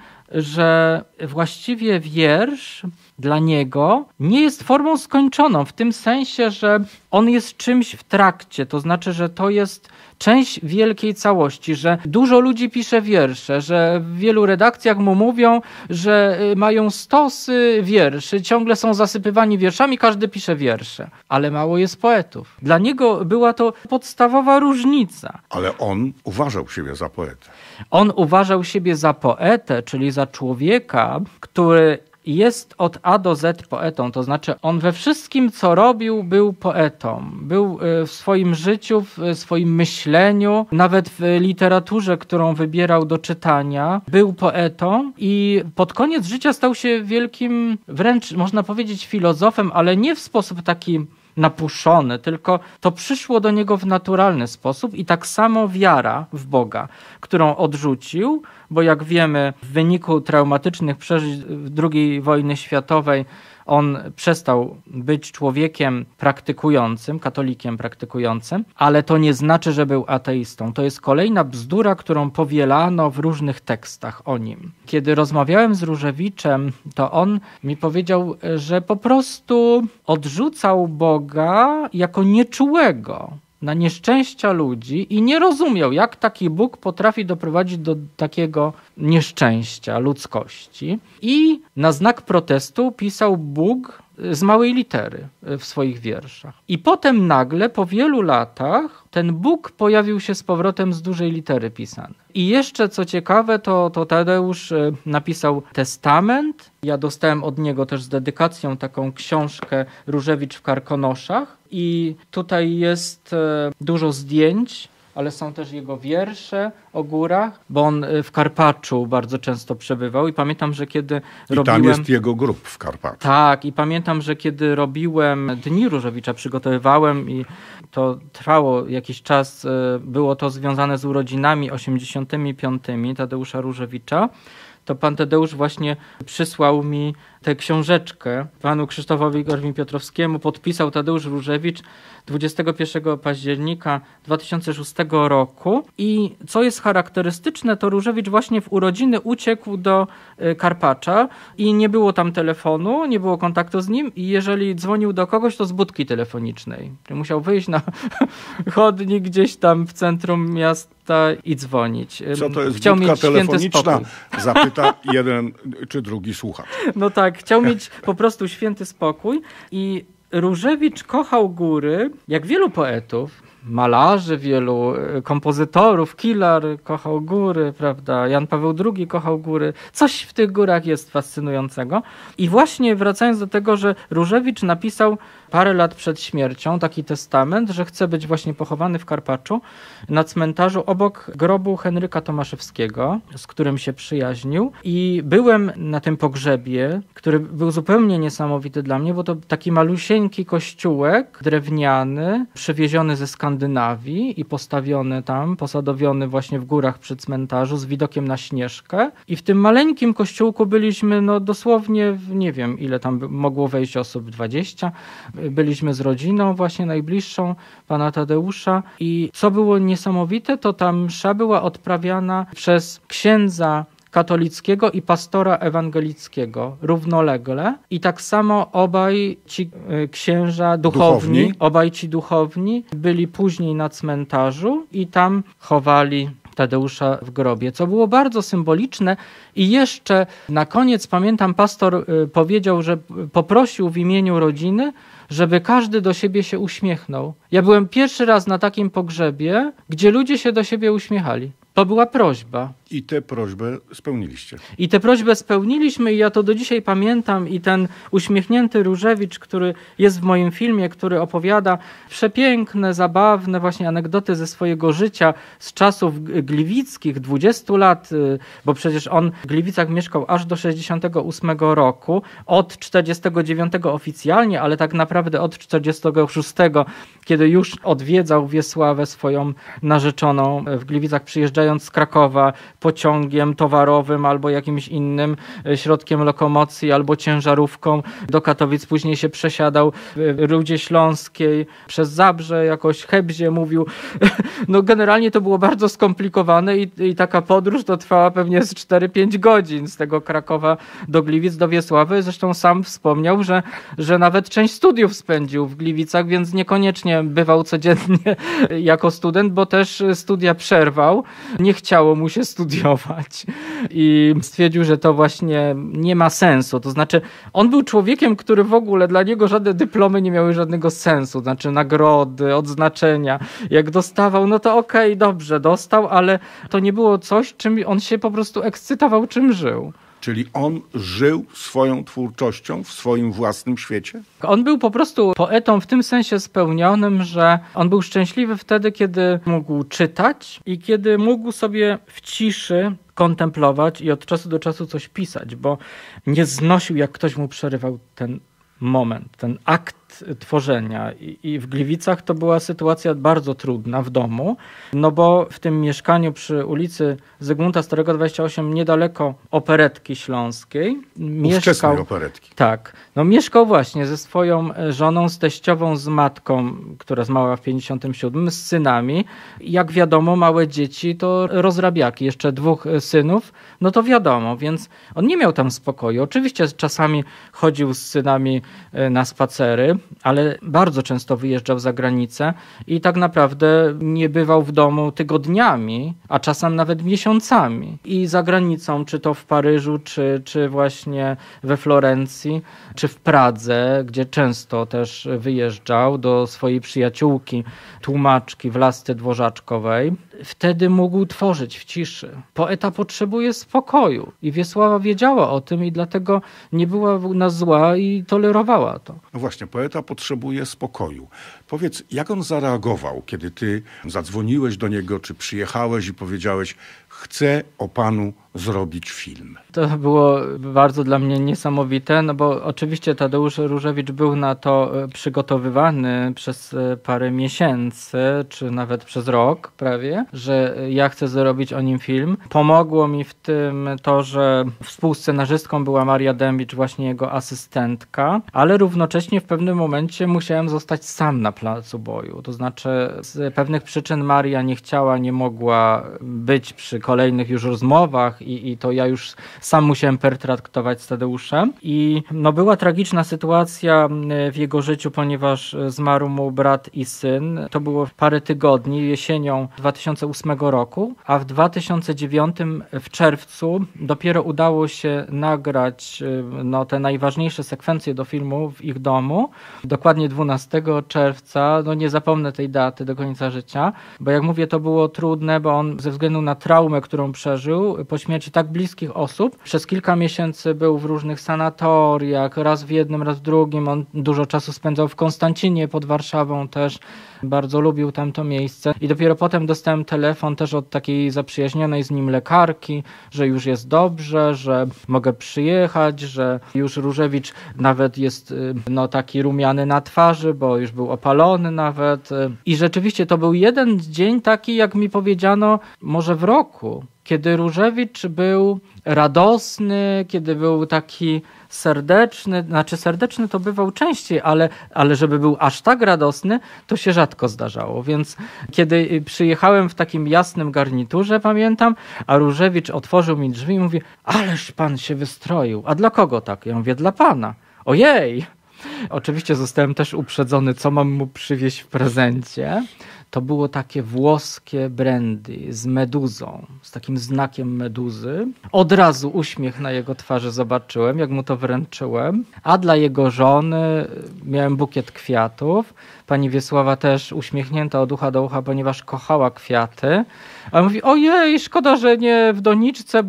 [SPEAKER 3] że właściwie wiersz dla niego nie jest formą skończoną, w tym sensie, że on jest czymś w trakcie, to znaczy, że to jest część wielkiej całości, że dużo ludzi pisze wiersze, że w wielu redakcjach mu mówią, że mają stosy wierszy, ciągle są zasypywani wierszami, każdy pisze wiersze, ale mało jest poetów. Dla niego była to podstawowa różnica.
[SPEAKER 2] Ale on uważał siebie za poetę.
[SPEAKER 3] On uważał siebie za poetę, czyli za człowieka, który jest od A do Z poetą, to znaczy on we wszystkim, co robił, był poetą. Był w swoim życiu, w swoim myśleniu, nawet w literaturze, którą wybierał do czytania, był poetą i pod koniec życia stał się wielkim, wręcz można powiedzieć filozofem, ale nie w sposób taki napuszony, tylko to przyszło do niego w naturalny sposób i tak samo wiara w Boga, którą odrzucił, bo jak wiemy, w wyniku traumatycznych przeżyć II wojny światowej on przestał być człowiekiem praktykującym, katolikiem praktykującym, ale to nie znaczy, że był ateistą. To jest kolejna bzdura, którą powielano w różnych tekstach o nim. Kiedy rozmawiałem z Różewiczem, to on mi powiedział, że po prostu odrzucał Boga jako nieczułego na nieszczęścia ludzi i nie rozumiał, jak taki Bóg potrafi doprowadzić do takiego nieszczęścia ludzkości. I na znak protestu pisał Bóg z małej litery w swoich wierszach. I potem nagle, po wielu latach, ten Bóg pojawił się z powrotem z dużej litery pisany. I jeszcze co ciekawe, to Tadeusz napisał testament. Ja dostałem od niego też z dedykacją taką książkę Różewicz w Karkonoszach. I tutaj jest dużo zdjęć, ale są też jego wiersze o górach, bo on w Karpaczu bardzo często przebywał i pamiętam, że kiedy robiłem...
[SPEAKER 2] I tam jest jego grób w Karpaczu.
[SPEAKER 3] Tak, i pamiętam, że kiedy robiłem Dni Różewicza, przygotowywałem i to trwało jakiś czas, było to związane z urodzinami 85. Tadeusza Różewicza, to pan Tadeusz właśnie przysłał mi tę książeczkę panu Krzysztofowi Korwin-Piotrowskiemu, podpisał Tadeusz Różewicz 21 października 2006 roku i co jest charakterystyczne, to Różewicz właśnie w urodziny uciekł do Karpacza i nie było tam telefonu, nie było kontaktu z nim i jeżeli dzwonił do kogoś, to z budki telefonicznej. Musiał wyjść na chodnik gdzieś tam w centrum miasta i dzwonić.
[SPEAKER 2] Co to jest
[SPEAKER 3] Chciał
[SPEAKER 2] budka
[SPEAKER 3] mieć święty
[SPEAKER 2] telefoniczna?
[SPEAKER 3] spokój.
[SPEAKER 2] Zapyta jeden czy drugi słuchacz.
[SPEAKER 3] No tak, chciał mieć po prostu święty spokój i Różewicz kochał góry, jak wielu poetów, malarzy, wielu kompozytorów, Kilar kochał góry, prawda, Jan Paweł II kochał góry. Coś w tych górach jest fascynującego. I właśnie wracając do tego, że Różewicz napisał parę lat przed śmiercią taki testament, że chce być właśnie pochowany w Karpaczu na cmentarzu obok grobu Henryka Tomaszewskiego, z którym się przyjaźnił. I byłem na tym pogrzebie, który był zupełnie niesamowity dla mnie, bo to taki malusieńki kościółek drewniany, przywieziony ze Skandynawii i postawiony tam, posadowiony właśnie w górach przy cmentarzu z widokiem na Śnieżkę. I w tym maleńkim kościółku byliśmy no dosłownie, nie wiem ile tam mogło wejść osób, 20. Byliśmy z rodziną właśnie najbliższą pana Tadeusza i co było niesamowite, to ta msza była odprawiana przez księdza katolickiego i pastora ewangelickiego równolegle i tak samo obaj ci księża duchowni, obaj ci duchowni byli później na cmentarzu i tam chowali Tadeusza w grobie, co było bardzo symboliczne i jeszcze na koniec pamiętam pastor powiedział, że poprosił w imieniu rodziny, żeby każdy do siebie się uśmiechnął. Ja byłem pierwszy raz na takim pogrzebie, gdzie ludzie się do siebie uśmiechali. To była prośba.
[SPEAKER 2] I tę prośbę spełniliście.
[SPEAKER 3] I tę prośbę spełniliśmy i ja to do dzisiaj pamiętam i ten uśmiechnięty Różewicz, który jest w moim filmie, który opowiada przepiękne, zabawne właśnie anegdoty ze swojego życia, z czasów gliwickich, 20 lat, bo przecież on w Gliwicach mieszkał aż do 68 roku, od 49 oficjalnie, ale tak naprawdę od 46, kiedy już odwiedzał Wiesławę, swoją narzeczoną w Gliwicach, przyjeżdżając z Krakowa pociągiem towarowym albo jakimś innym środkiem lokomocji albo ciężarówką do Katowic. Później się przesiadał w Rudzie Śląskiej przez Zabrze, jakoś Hebzie mówił. No generalnie to było bardzo skomplikowane i taka podróż to trwała pewnie z 4-5 godzin z tego Krakowa do Gliwic, do Wiesławy. Zresztą sam wspomniał, że nawet część studiów spędził w Gliwicach, więc niekoniecznie bywał codziennie jako student, bo też studia przerwał. Nie chciało mu się studiować i stwierdził, że to właśnie nie ma sensu. To znaczy, on był człowiekiem, który w ogóle dla niego żadne dyplomy nie miały żadnego sensu. Znaczy nagrody, odznaczenia. Jak dostawał, no to okej, dobrze, dostał, ale to nie było coś, czym on się po prostu ekscytował, czym żył.
[SPEAKER 2] Czyli on żył swoją twórczością w swoim własnym świecie?
[SPEAKER 3] On był po prostu poetą w tym sensie spełnionym, że on był szczęśliwy wtedy, kiedy mógł czytać i kiedy mógł sobie w ciszy kontemplować i od czasu do czasu coś pisać, bo nie znosił, jak ktoś mu przerywał ten moment, ten akt tworzenia. I w Gliwicach to była sytuacja bardzo trudna w domu, no bo w tym mieszkaniu przy ulicy Zygmunta Starego 28, niedaleko Operetki Śląskiej,
[SPEAKER 2] ówczesnej operetki.
[SPEAKER 3] Tak. No mieszkał właśnie ze swoją żoną, z teściową, z matką, która zmarła w 57, z synami. Jak wiadomo, małe dzieci to rozrabiaki, jeszcze 2 synów, no to wiadomo, więc on nie miał tam spokoju. Oczywiście czasami chodził z synami na spacery, ale bardzo często wyjeżdżał za granicę i tak naprawdę nie bywał w domu tygodniami, a czasem nawet miesiącami. I za granicą, czy to w Paryżu, czy właśnie we Florencji, czy w Pradze, gdzie często też wyjeżdżał do swojej przyjaciółki, tłumaczki Własty Dworzaczkowej, wtedy mógł tworzyć w ciszy. Poeta potrzebuje spokoju i Wiesława wiedziała o tym i dlatego nie była na zła i tolerowała to.
[SPEAKER 2] No właśnie, poeta potrzebuje spokoju. Powiedz, jak on zareagował, kiedy ty zadzwoniłeś do niego, czy przyjechałeś i powiedziałeś: chcę o panu zrobić film?
[SPEAKER 3] To było bardzo dla mnie niesamowite, no bo oczywiście Tadeusz Różewicz był na to przygotowywany przez parę miesięcy, czy nawet przez rok prawie, że ja chcę zrobić o nim film. Pomogło mi w tym to, że współscenarzystką była Maria Dębicz, właśnie jego asystentka, ale równocześnie w pewnym momencie musiałem zostać sam na placu boju. To znaczy z pewnych przyczyn Maria nie chciała, nie mogła być przy kolejnych już rozmowach i to ja już sam musiałem pertraktować z Tadeuszem. I no była tragiczna sytuacja w jego życiu, ponieważ zmarł mu brat i syn. To było parę tygodni, jesienią 2008 roku, a w 2009 w czerwcu dopiero udało się nagrać te najważniejsze sekwencje do filmu w ich domu. Dokładnie 12 czerwca, nie zapomnę tej daty do końca życia, bo jak mówię, to było trudne, bo on ze względu na traumę, którą przeżył po śmierci tak bliskich osób, przez kilka miesięcy był w różnych sanatoriach, raz w jednym, raz w drugim. On dużo czasu spędzał w Konstancinie pod Warszawą też. Bardzo lubił tamto miejsce i dopiero potem dostałem telefon też od takiej zaprzyjaźnionej z nim lekarki, że już jest dobrze, że mogę przyjechać, że już Różewicz nawet jest taki rumiany na twarzy, bo już był opalony nawet. I rzeczywiście to był jeden dzień taki, jak mi powiedziano, może w roku, kiedy Różewicz był radosny, kiedy był taki serdeczny, serdeczny to bywał częściej, ale żeby był aż tak radosny, to się rzadko zdarzało. Więc kiedy przyjechałem w takim jasnym garniturze, pamiętam, a Różewicz otworzył mi drzwi i mówi: ależ pan się wystroił. A dla kogo tak? Ja mówię: dla pana. Ojej! Oczywiście zostałem też uprzedzony, co mam mu przywieźć w prezencie. to było takie włoskie brandy z meduzą, z takim znakiem meduzy. Od razu uśmiech na jego twarzy zobaczyłem, jak mu to wręczyłem, a dla jego żony miałem bukiet kwiatów. Pani Wiesława też uśmiechnięta od ucha do ucha, ponieważ kochała kwiaty. A mówi, ojej, szkoda, że nie w doniczce,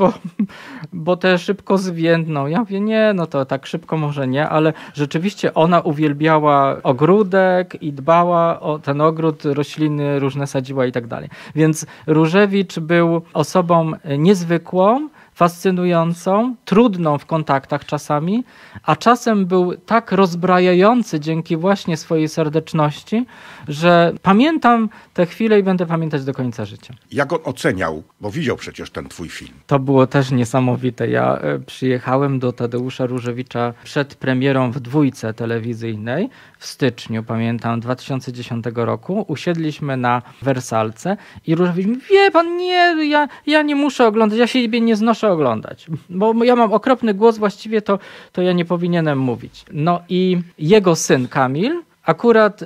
[SPEAKER 3] bo te szybko zwiędną. Ja mówię, nie, no to tak szybko może nie, ale rzeczywiście ona uwielbiała ogródek i dbała o ten ogród, rośliny różne sadziła i tak dalej. Więc Różewicz był osobą niezwykłą, fascynującą, trudną w kontaktach czasami, a czasem był tak rozbrajający dzięki właśnie swojej serdeczności, że pamiętam te chwile i będę pamiętać do końca życia.
[SPEAKER 2] Jak on oceniał, bo widział przecież ten twój film.
[SPEAKER 3] To było też niesamowite. Ja przyjechałem do Tadeusza Różewicza przed premierą w Dwójce telewizyjnej w styczniu, pamiętam, 2010 roku. Usiedliśmy na Wersalce i Różewicz mówi, wie pan, nie, ja nie muszę oglądać, ja siebie nie znoszę oglądać, bo ja mam okropny głos, właściwie to ja nie powinienem mówić. No i jego syn Kamil akurat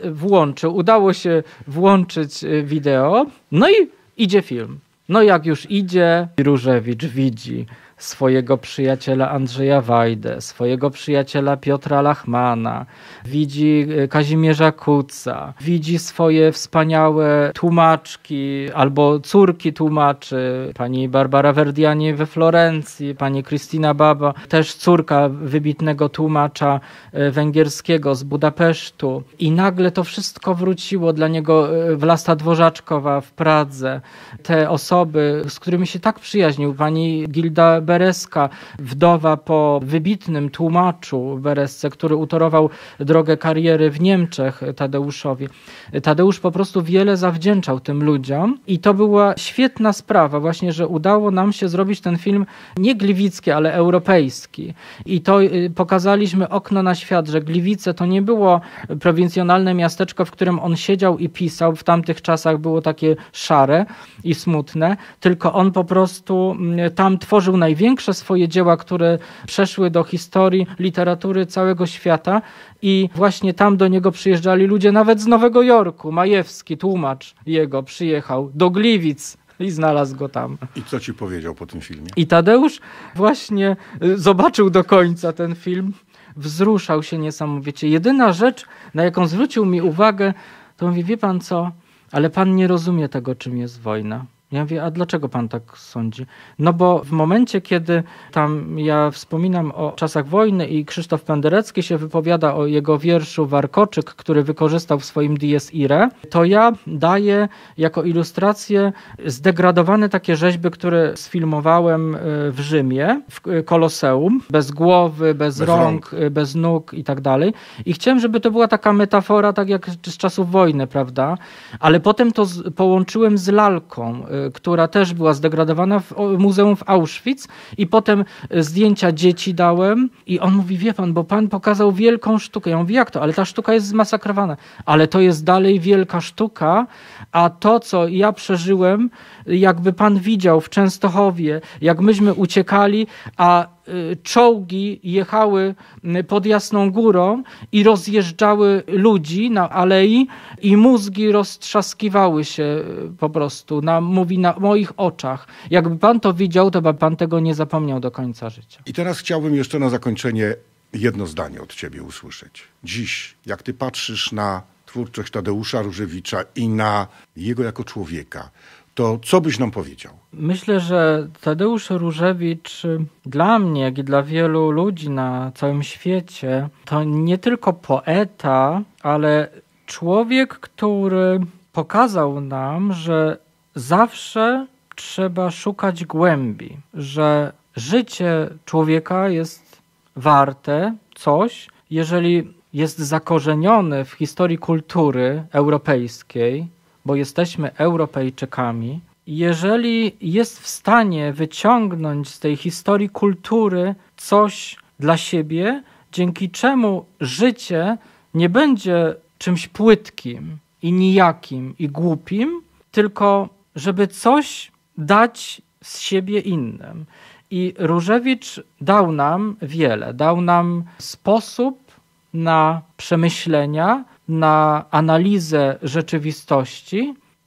[SPEAKER 3] udało się włączyć wideo, no i idzie film. No jak już idzie, Różewicz widzi swojego przyjaciela Andrzeja Wajdę, swojego przyjaciela Piotra Lachmana, widzi Kazimierza Kuca, widzi swoje wspaniałe tłumaczki albo córki tłumaczy, pani Barbara Verdiani we Florencji, pani Krystyna Baba, też córka wybitnego tłumacza węgierskiego z Budapesztu. I nagle to wszystko wróciło dla niego, Vlasta Dworzaczkowa w Pradze. Te osoby, z którymi się tak przyjaźnił, pani Gilda Bereska, wdowa po wybitnym tłumaczu Beresce, który utorował drogę kariery w Niemczech Tadeuszowi. Tadeusz po prostu wiele zawdzięczał tym ludziom i to była świetna sprawa właśnie, że udało nam się zrobić ten film nie gliwicki, ale europejski. I to pokazaliśmy okno na świat, że Gliwice to nie było prowincjonalne miasteczko, w którym on siedział i pisał. W tamtych czasach było takie szare i smutne, tylko on po prostu tam tworzył największe swoje dzieła, które przeszły do historii literatury całego świata i właśnie tam do niego przyjeżdżali ludzie nawet z Nowego Jorku. Majewski, tłumacz jego, przyjechał do Gliwic i znalazł go tam.
[SPEAKER 2] I co ci powiedział po tym filmie?
[SPEAKER 3] I Tadeusz właśnie zobaczył do końca ten film, wzruszał się niesamowicie. Jedyna rzecz, na jaką zwrócił mi uwagę, to mówi, wie pan co, ale pan nie rozumie tego, czym jest wojna. Ja mówię, a dlaczego pan tak sądzi? No bo w momencie, kiedy tam ja wspominam o czasach wojny i Krzysztof Penderecki się wypowiada o jego wierszu Warkoczyk, który wykorzystał w swoim Dies Irae, to ja daję jako ilustrację zdegradowane takie rzeźby, które sfilmowałem w Rzymie, w Koloseum, bez głowy, bez rąk, bez nóg i tak dalej. I chciałem, żeby to była taka metafora, tak jak z czasów wojny, prawda? Ale potem to połączyłem z lalką, która też była zdegradowana w muzeum w Auschwitz i potem zdjęcia dzieci dałem i on mówi, wie pan, bo pan pokazał wielką sztukę. Ja mówię, jak to? Ale ta sztuka jest zmasakrowana. Ale to jest dalej wielka sztuka, a to, co ja przeżyłem, jakby pan widział w Częstochowie, jak myśmy uciekali, a czołgi jechały pod Jasną Górą i rozjeżdżały ludzi na alei i mózgi roztrzaskiwały się po prostu, mówi na moich oczach. Jakby pan to widział, to by pan tego nie zapomniał do końca życia.
[SPEAKER 2] I teraz chciałbym jeszcze na zakończenie jedno zdanie od ciebie usłyszeć. Dziś, jak ty patrzysz na twórczość Tadeusza Różewicza i na jego jako człowieka, to co byś nam powiedział?
[SPEAKER 3] Myślę, że Tadeusz Różewicz dla mnie, jak i dla wielu ludzi na całym świecie, to nie tylko poeta, ale człowiek, który pokazał nam, że zawsze trzeba szukać głębi, że życie człowieka jest warte coś, jeżeli jest zakorzenione w historii kultury europejskiej, bo jesteśmy Europejczykami, jeżeli jest w stanie wyciągnąć z tej historii kultury coś dla siebie, dzięki czemu życie nie będzie czymś płytkim i nijakim i głupim, tylko żeby coś dać z siebie innym. I Różewicz dał nam wiele. Dał nam sposób na przemyślenia, na analizę rzeczywistości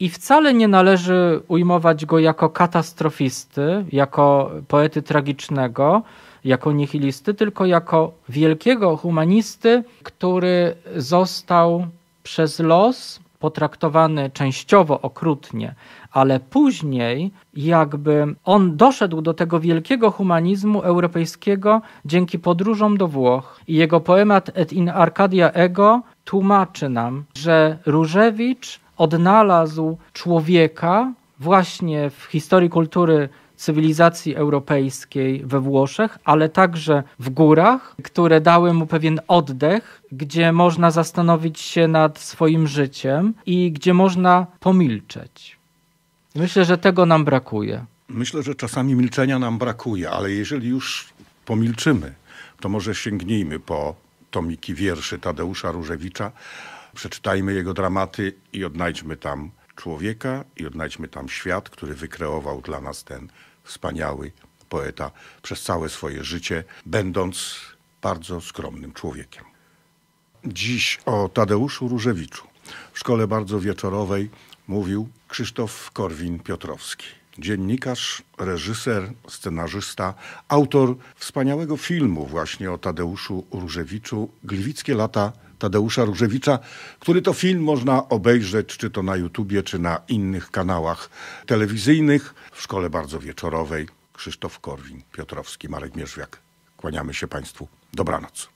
[SPEAKER 3] I wcale nie należy ujmować go jako katastrofisty, jako poety tragicznego, jako nihilisty, tylko jako wielkiego humanisty, który został przez los potraktowany częściowo okrutnie, ale później jakby on doszedł do tego wielkiego humanizmu europejskiego dzięki podróżom do Włoch. I jego poemat Et in Arcadia ego tłumaczy nam, że Różewicz odnalazł człowieka właśnie w historii kultury cywilizacji europejskiej we Włoszech, ale także w górach, które dały mu pewien oddech, gdzie można zastanowić się nad swoim życiem i gdzie można pomilczeć. Myślę, że tego nam brakuje.
[SPEAKER 2] Myślę, że czasami milczenia nam brakuje, ale jeżeli już pomilczymy, to może sięgnijmy po tomiki wierszy Tadeusza Różewicza, przeczytajmy jego dramaty i odnajdźmy tam człowieka i odnajdźmy tam świat, który wykreował dla nas ten wspaniały poeta przez całe swoje życie, będąc bardzo skromnym człowiekiem. Dziś o Tadeuszu Różewiczu w szkole bardzo wieczorowej mówił Krzysztof Korwin-Piotrowski. Dziennikarz, reżyser, scenarzysta, autor wspaniałego filmu właśnie o Tadeuszu Różewiczu, Gliwickie lata Tadeusza Różewicza, który to film można obejrzeć czy to na YouTubie, czy na innych kanałach telewizyjnych. W szkole bardzo wieczorowej Krzysztof Korwin-Piotrowski, Marek Mierzwiak. Kłaniamy się Państwu. Dobranoc.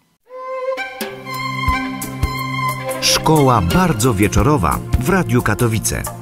[SPEAKER 1] Szkoła bardzo wieczorowa w Radiu Katowice.